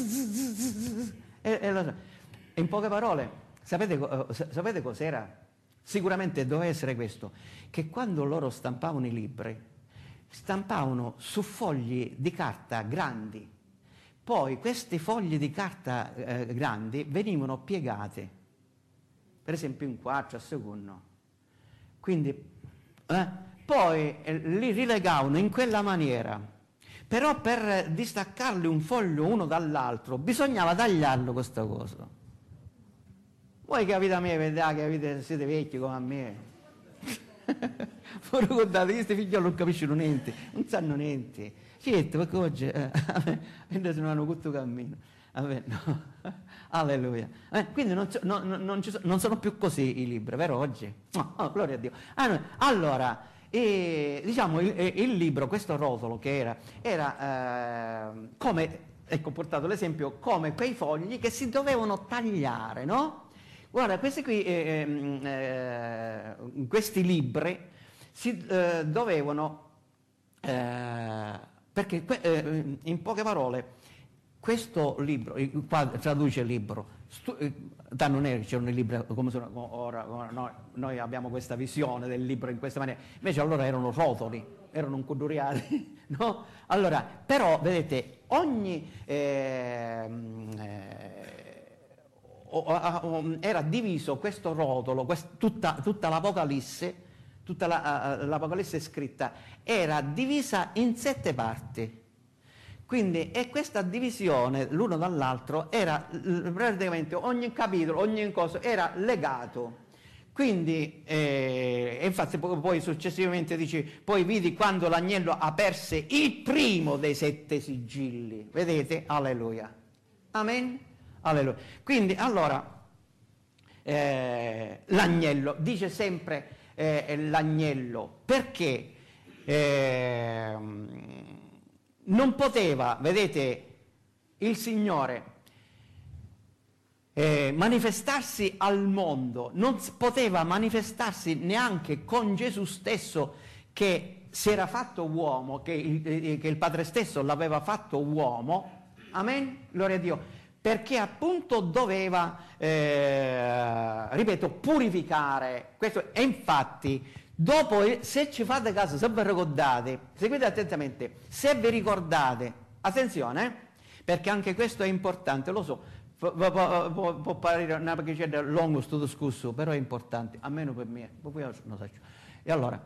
in poche parole. Sapete cos'era? Sicuramente doveva essere questo, che quando loro stampavano i libri, stampavano su fogli di carta grandi, poi queste foglie di carta grandi venivano piegate, per esempio in 4 a secondo. Quindi poi li rilegavano in quella maniera. Però per distaccarli un foglio uno dall'altro bisognava tagliarlo questa cosa. Voi capite a me, vedete, siete vecchi come a me. Voi ricordate, questi figli non capiscono niente, non sanno niente. Certo, perché oggi se non hanno tutto cammino. No. Alleluia. Quindi non sono più così i libri, vero oggi? Oh, gloria a Dio. Allora, diciamo il libro, questo rotolo che era come, ecco, ho portato l'esempio, come quei fogli che si dovevano tagliare, no? Guarda, questi qui, questi libri si dovevano, perché in poche parole, questo libro, qua traduce il libro, non è che c'erano i libri come sono ora, noi abbiamo questa visione del libro in questa maniera, invece allora erano rotoli, erano incuduriati, no? Allora, però, vedete, ogni era diviso questo rotolo, tutta l'Apocalisse, l'Apocalisse scritta, era divisa in 7 parti. Quindi, e questa divisione l'uno dall'altro era praticamente ogni capitolo, ogni cosa era legato. Quindi, infatti poi successivamente dice, poi vidi quando l'agnello aperse il primo dei 7 sigilli. Vedete? Alleluia. Amen. Alleluia. Quindi allora l'agnello, dice sempre l'agnello, perché non poteva, vedete, il Signore manifestarsi al mondo, non poteva manifestarsi neanche con Gesù stesso che si era fatto uomo, che il Padre stesso l'aveva fatto uomo, amen, gloria a Dio, perché appunto doveva, ripeto, purificare questo. E infatti, dopo, se ci fate caso, se vi ricordate, seguite attentamente, se vi ricordate, attenzione, perché anche questo è importante, lo so, può parere perché c'è lungo questo discorso, però è importante, almeno per me, non so. E allora,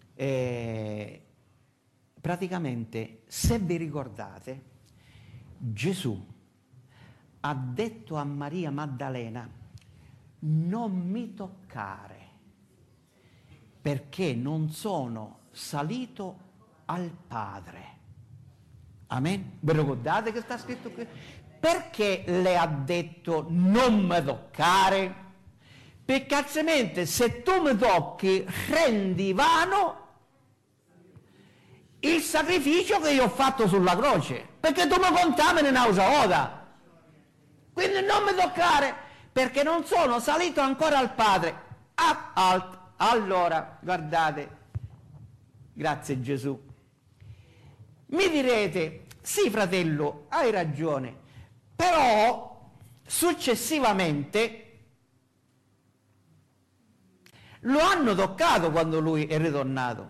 praticamente, se vi ricordate, Gesù ha detto a Maria Maddalena: non mi toccare, perché non sono salito al Padre. Amen? Vi ricordate che sta scritto qui? Perché le ha detto non mi toccare? Perché altrimenti se tu mi tocchi rendi vano il sacrificio che io ho fatto sulla croce, perché tu mi contamini una volta. Quindi non mi toccare, perché non sono salito ancora al Padre. Allora, guardate, grazie Gesù. Mi direte, sì fratello, hai ragione, però successivamente lo hanno toccato quando lui è ritornato.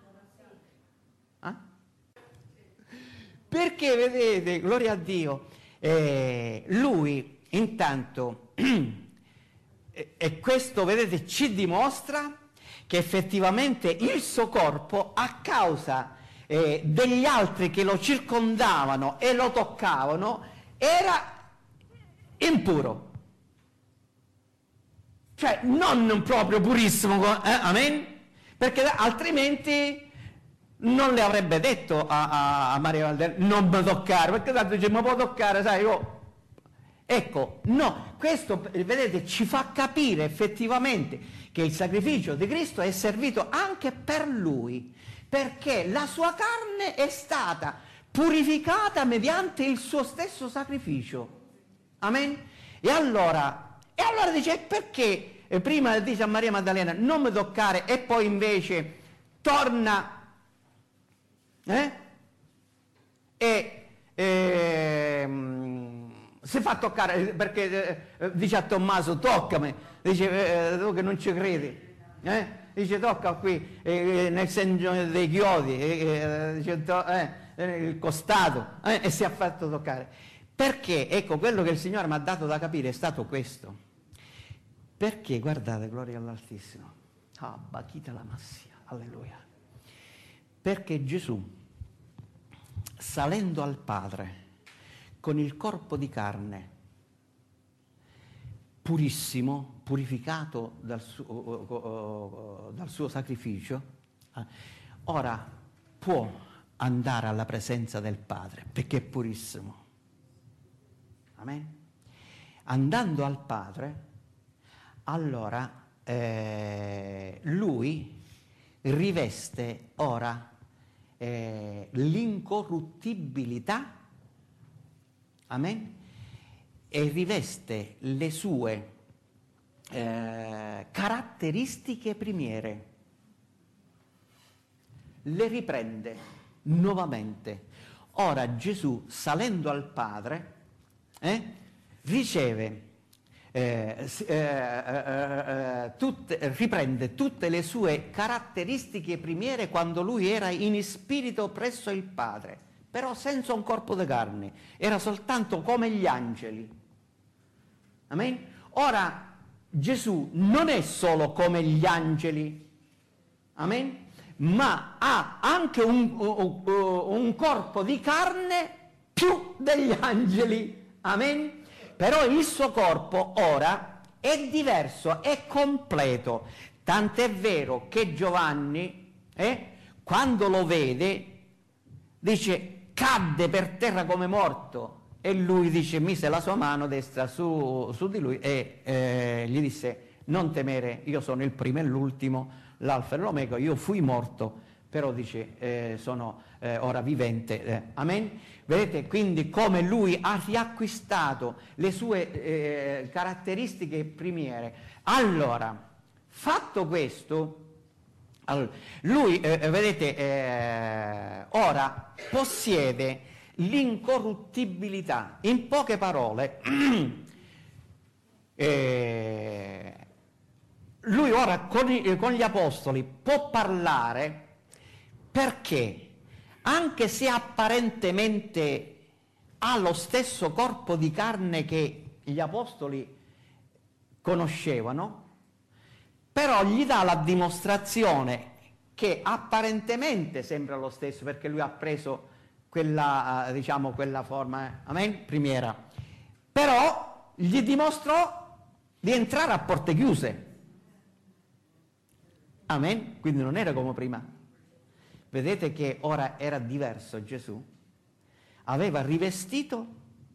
Perché vedete, gloria a Dio, lui intanto, e questo vedete ci dimostra che effettivamente il suo corpo, a causa degli altri che lo circondavano e lo toccavano, era impuro, cioè non proprio purissimo, amen, perché altrimenti non le avrebbe detto a Maria Maddalena non mi toccare, perché tanto dice mi può toccare, sai, io. Ecco, no, questo vedete ci fa capire effettivamente che il sacrificio di Cristo è servito anche per lui, perché la sua carne è stata purificata mediante il suo stesso sacrificio. Amen? E allora dice, perché prima dice a Maria Maddalena non mi toccare e poi invece torna si fa toccare, perché dice a Tommaso toccami, dice tu che non ci credi, dice tocca qui nel segno dei chiodi, dice, il costato, e si è fatto toccare. Perché, ecco, quello che il Signore mi ha dato da capire è stato questo. Perché, guardate, gloria all'Altissimo. Bachita la massia, alleluia. Perché Gesù, salendo al Padre con il corpo di carne, purissimo, purificato dal suo sacrificio, ora può andare alla presenza del Padre, perché è purissimo. Amen? Andando al Padre, allora lui riveste ora l'incorruttibilità, amen? E riveste le sue caratteristiche primiere, le riprende nuovamente. Ora Gesù, salendo al Padre, riceve, riprende tutte le sue caratteristiche primiere quando lui era in spirito presso il Padre, però senza un corpo di carne, era soltanto come gli angeli. Amen? Ora Gesù non è solo come gli angeli, amen? Ma ha anche un corpo di carne più degli angeli, amen? Però il suo corpo ora è diverso, è completo, tant'è vero che Giovanni, quando lo vede, dice cadde per terra come morto. E lui dice, mise la sua mano destra su di lui e gli disse, non temere, io sono il primo e l'ultimo, l'alfa e l'omega, io fui morto, però dice, sono ora vivente. Amen? Vedete quindi come lui ha riacquistato le sue caratteristiche primiere. Allora, fatto questo, lui, vedete, ora possiede l'incorruttibilità. In poche parole, lui ora con gli apostoli può parlare, perché anche se apparentemente ha lo stesso corpo di carne che gli apostoli conoscevano, però gli dà la dimostrazione che apparentemente sembra lo stesso, perché lui ha preso quella, diciamo, quella forma, amen, primiera, però gli dimostrò di entrare a porte chiuse, amen, quindi non era come prima. Vedete che ora era diverso Gesù, aveva rivestito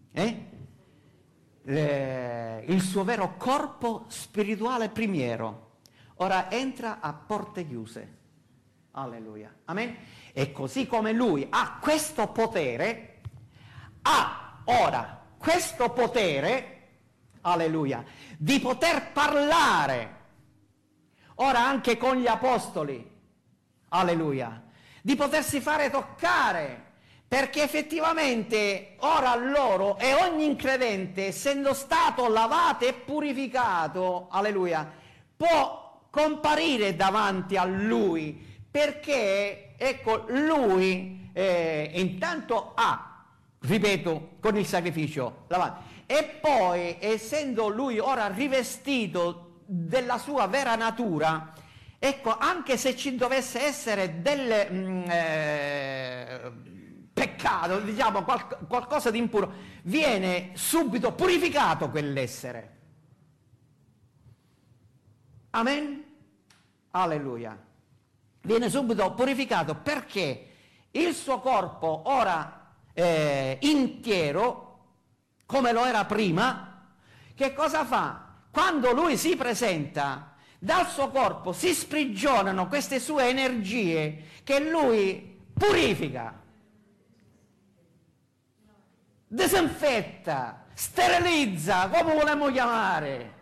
il suo vero corpo spirituale primiero, ora entra a porte chiuse, alleluia, amen. E così come lui ha questo potere, ha ora questo potere, alleluia, di poter parlare ora anche con gli apostoli, alleluia, di potersi fare toccare, perché effettivamente ora loro e ogni credente, essendo stato lavato e purificato, alleluia, può comparire davanti a lui, perché ecco lui intanto ha, ripeto, con il sacrificio lavato, e poi essendo lui ora rivestito della sua vera natura, ecco, anche se ci dovesse essere del peccato, diciamo qualcosa di impuro, viene subito purificato quell'essere. Amen? Alleluia. Viene subito purificato, perché il suo corpo ora intero, come lo era prima, che cosa fa? Quando lui si presenta, dal suo corpo si sprigionano queste sue energie che lui purifica, disinfetta, sterilizza, come vogliamo chiamare.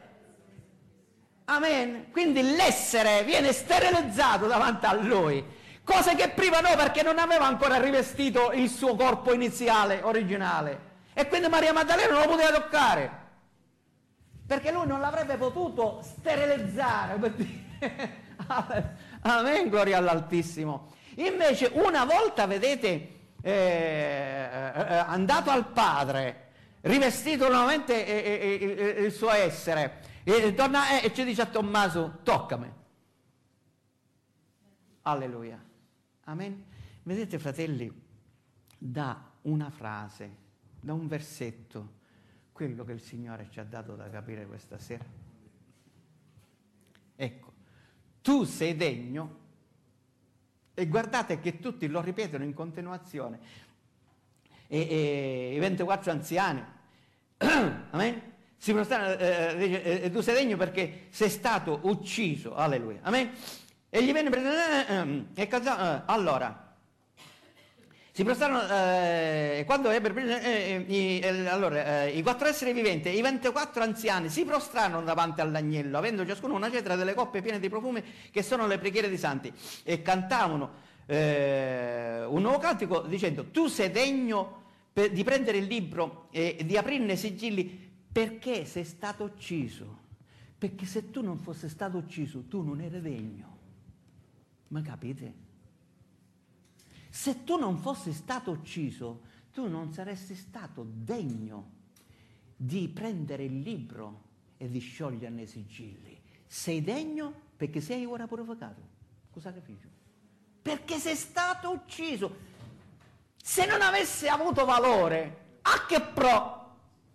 Amen. Quindi l'essere viene sterilizzato davanti a lui, cosa che prima no, perché non aveva ancora rivestito il suo corpo iniziale, originale, e quindi Maria Maddalena non lo poteva toccare, perché lui non l'avrebbe potuto sterilizzare. Amen, gloria all'Altissimo. Invece una volta, vedete, andato al Padre, rivestito nuovamente il suo essere, e torna e ci dice a Tommaso: toccami. Alleluia. Amen. Vedete, fratelli, da una frase, da un versetto, quello che il Signore ci ha dato da capire questa sera. Ecco, tu sei degno, e guardate che tutti lo ripetono in continuazione, i 24 anziani, amen, si prostrano, tu sei degno perché sei stato ucciso, alleluia, amen, e gli venne preso, allora, si prostrarono, quando ebbero preso, i 4 esseri viventi, i 24 anziani si prostrarono davanti all'agnello, avendo ciascuno una cetra delle coppe piene di profumi, che sono le preghiere dei santi, e cantavano un nuovo cantico dicendo: tu sei degno di prendere il libro e di aprirne i sigilli, perché sei stato ucciso. Perché se tu non fossi stato ucciso, tu non eri degno. Ma capite? Se tu non fossi stato ucciso, tu non saresti stato degno di prendere il libro e di scioglierne i sigilli. Sei degno perché sei ora purificato con sacrificio. Perché sei stato ucciso. Se non avesse avuto valore, a che pro?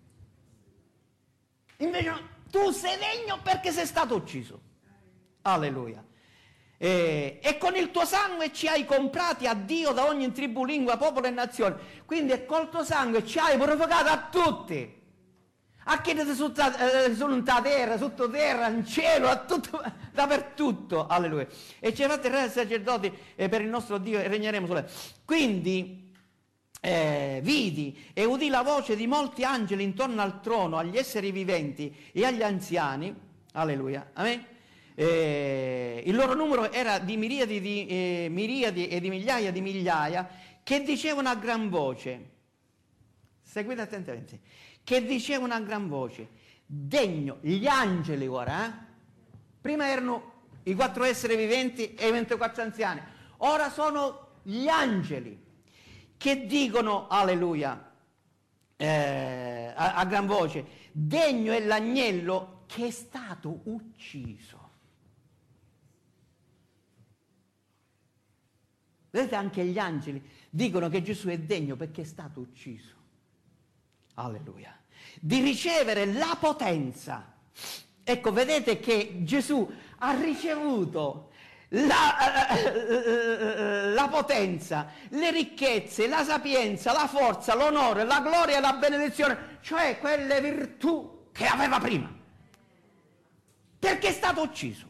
Invece tu sei degno perché sei stato ucciso. Alleluia. E con il tuo sangue ci hai comprati a Dio da ogni tribù, lingua, popolo e nazione. Quindi col tuo sangue ci hai purificato a tutti. A chi sulla terra, sottoterra, in cielo, a tutto, dappertutto. Alleluia. E ci hai fatti re sacerdoti per il nostro Dio e regneremo sulla terra. Quindi vidi e udì la voce di molti angeli intorno al trono, agli esseri viventi e agli anziani. Alleluia. Amen. Il loro numero era di miriadi e di migliaia, che dicevano a gran voce, seguite attentamente, che dicevano a gran voce: degno, gli angeli ora, prima erano i 4 esseri viventi e i 24 anziani, ora sono gli angeli che dicono, alleluia, a gran voce: degno è l'agnello che è stato ucciso. Vedete, anche gli angeli dicono che Gesù è degno perché è stato ucciso. Alleluia. Di ricevere la potenza. Ecco, vedete che Gesù ha ricevuto la potenza, le ricchezze, la sapienza, la forza, l'onore, la gloria e la benedizione, cioè quelle virtù che aveva prima. Perché è stato ucciso.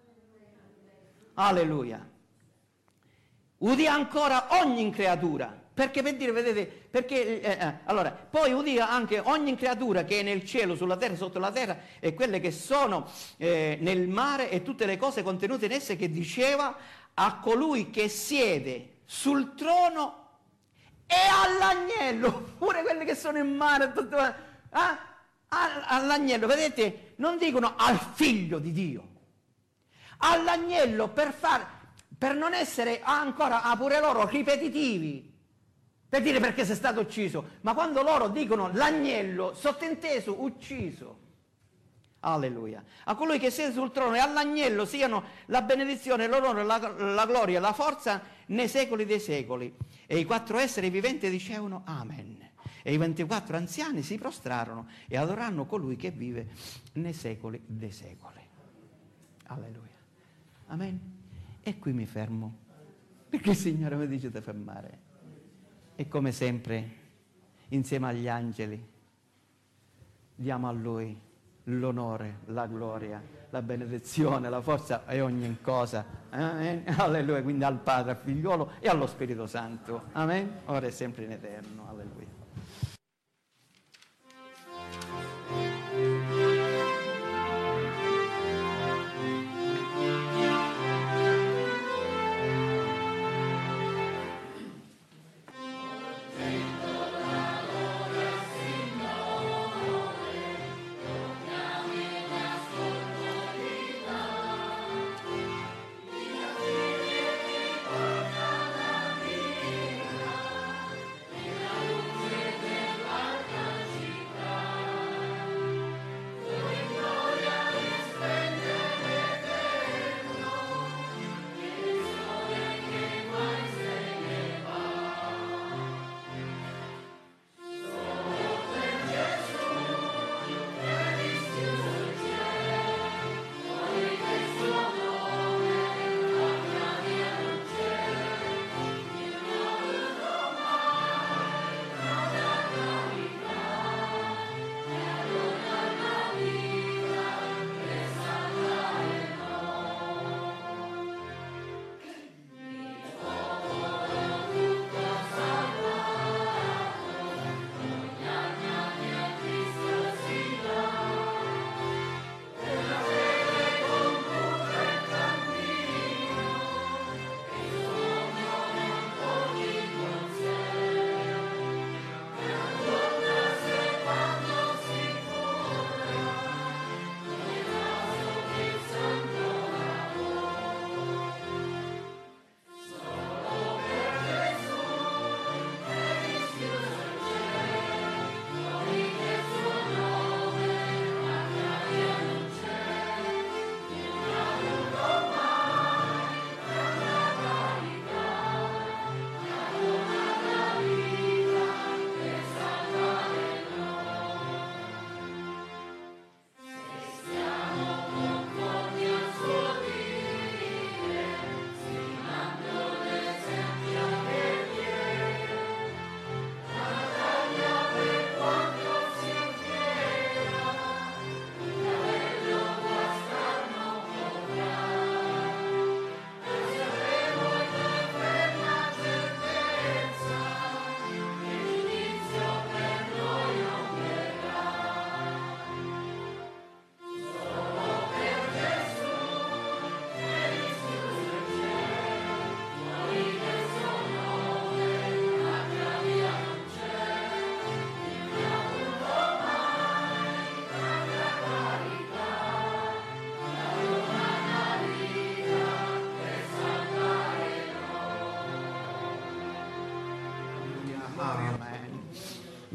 Alleluia. Udì ancora ogni creatura, perché per dire, vedete, perché, allora, poi udì anche ogni creatura che è nel cielo, sulla terra, sotto la terra, e quelle che sono nel mare, e tutte le cose contenute in esse, che diceva a colui che siede sul trono e all'agnello, pure quelli che sono in mare, tutto, all'agnello, vedete, non dicono al figlio di Dio, all'agnello, per non essere ancora pure loro ripetitivi, per dire perché sei stato ucciso, ma quando loro dicono l'agnello, sottinteso ucciso. Alleluia. A colui che siede sul trono e all'agnello siano la benedizione, l'onore, la gloria, la forza nei secoli dei secoli. E i 4 esseri viventi dicevano amen. E i 24 anziani si prostrarono e adorarono colui che vive nei secoli dei secoli. Alleluia. Amen. E qui mi fermo, perché il Signore mi dice di fermare. E come sempre, insieme agli angeli, diamo a Lui l'onore, la gloria, la benedizione, la forza e ogni cosa. Amen. Alleluia. Quindi al Padre, al Figliolo e allo Spirito Santo. Amen. Ora e sempre in eterno. Alleluia.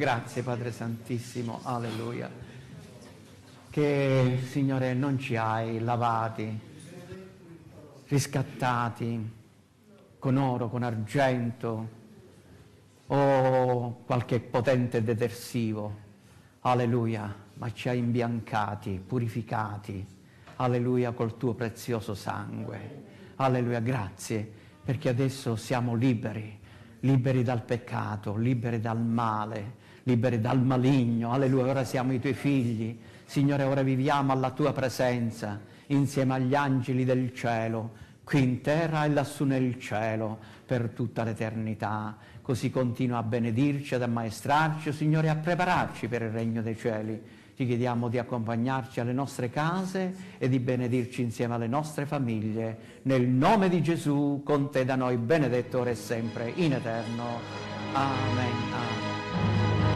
Grazie Padre Santissimo, alleluia. Che, Signore, non ci hai lavati, riscattati con oro, con argento o qualche potente detersivo, alleluia, ma ci hai imbiancati, purificati, alleluia, col tuo prezioso sangue. Alleluia, grazie, perché adesso siamo liberi, liberi dal peccato, liberi dal male, liberi dal maligno. Alleluia, ora siamo i tuoi figli. Signore, ora viviamo alla tua presenza, insieme agli angeli del cielo, qui in terra e lassù nel cielo, per tutta l'eternità. Così continua a benedirci, ad ammaestrarci, Signore, a prepararci per il regno dei cieli. Ti chiediamo di accompagnarci alle nostre case e di benedirci insieme alle nostre famiglie. Nel nome di Gesù, con te da noi, benedetto ora e sempre, in eterno. Amen. Amen.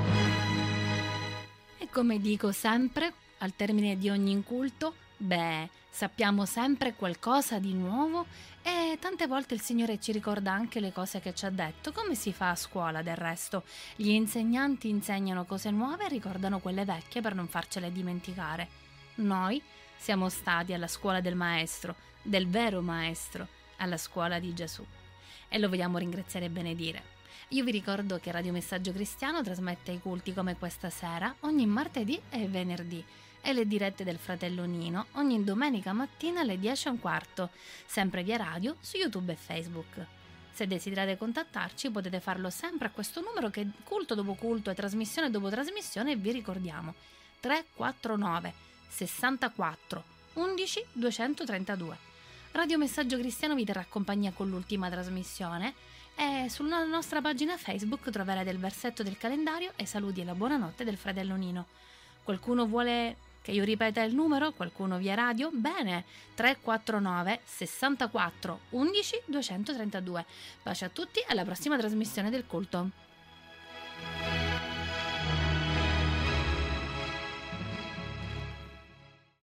E come dico sempre, al termine di ogni inculto, sappiamo sempre qualcosa di nuovo e tante volte il Signore ci ricorda anche le cose che ci ha detto, come si fa a scuola del resto. Gli insegnanti insegnano cose nuove e ricordano quelle vecchie per non farcele dimenticare. Noi siamo stati alla scuola del Maestro, del vero Maestro, alla scuola di Gesù. E lo vogliamo ringraziare e benedire. Io vi ricordo che Radio Messaggio Cristiano trasmette i culti come questa sera ogni martedì e venerdì, e le dirette del fratello Nino ogni domenica mattina alle 10:15, sempre via radio su YouTube e Facebook. Se desiderate contattarci potete farlo sempre a questo numero che culto dopo culto e trasmissione dopo trasmissione vi ricordiamo: 349 64 11 232. Radio Messaggio Cristiano vi terrà compagnia con l'ultima trasmissione e sulla nostra pagina Facebook troverete il versetto del calendario e saluti e la buonanotte del fratello Nino. Qualcuno vuole che io ripeta il numero? Qualcuno via radio? Bene, 349 64 11 232. Pace a tutti e alla prossima trasmissione del culto.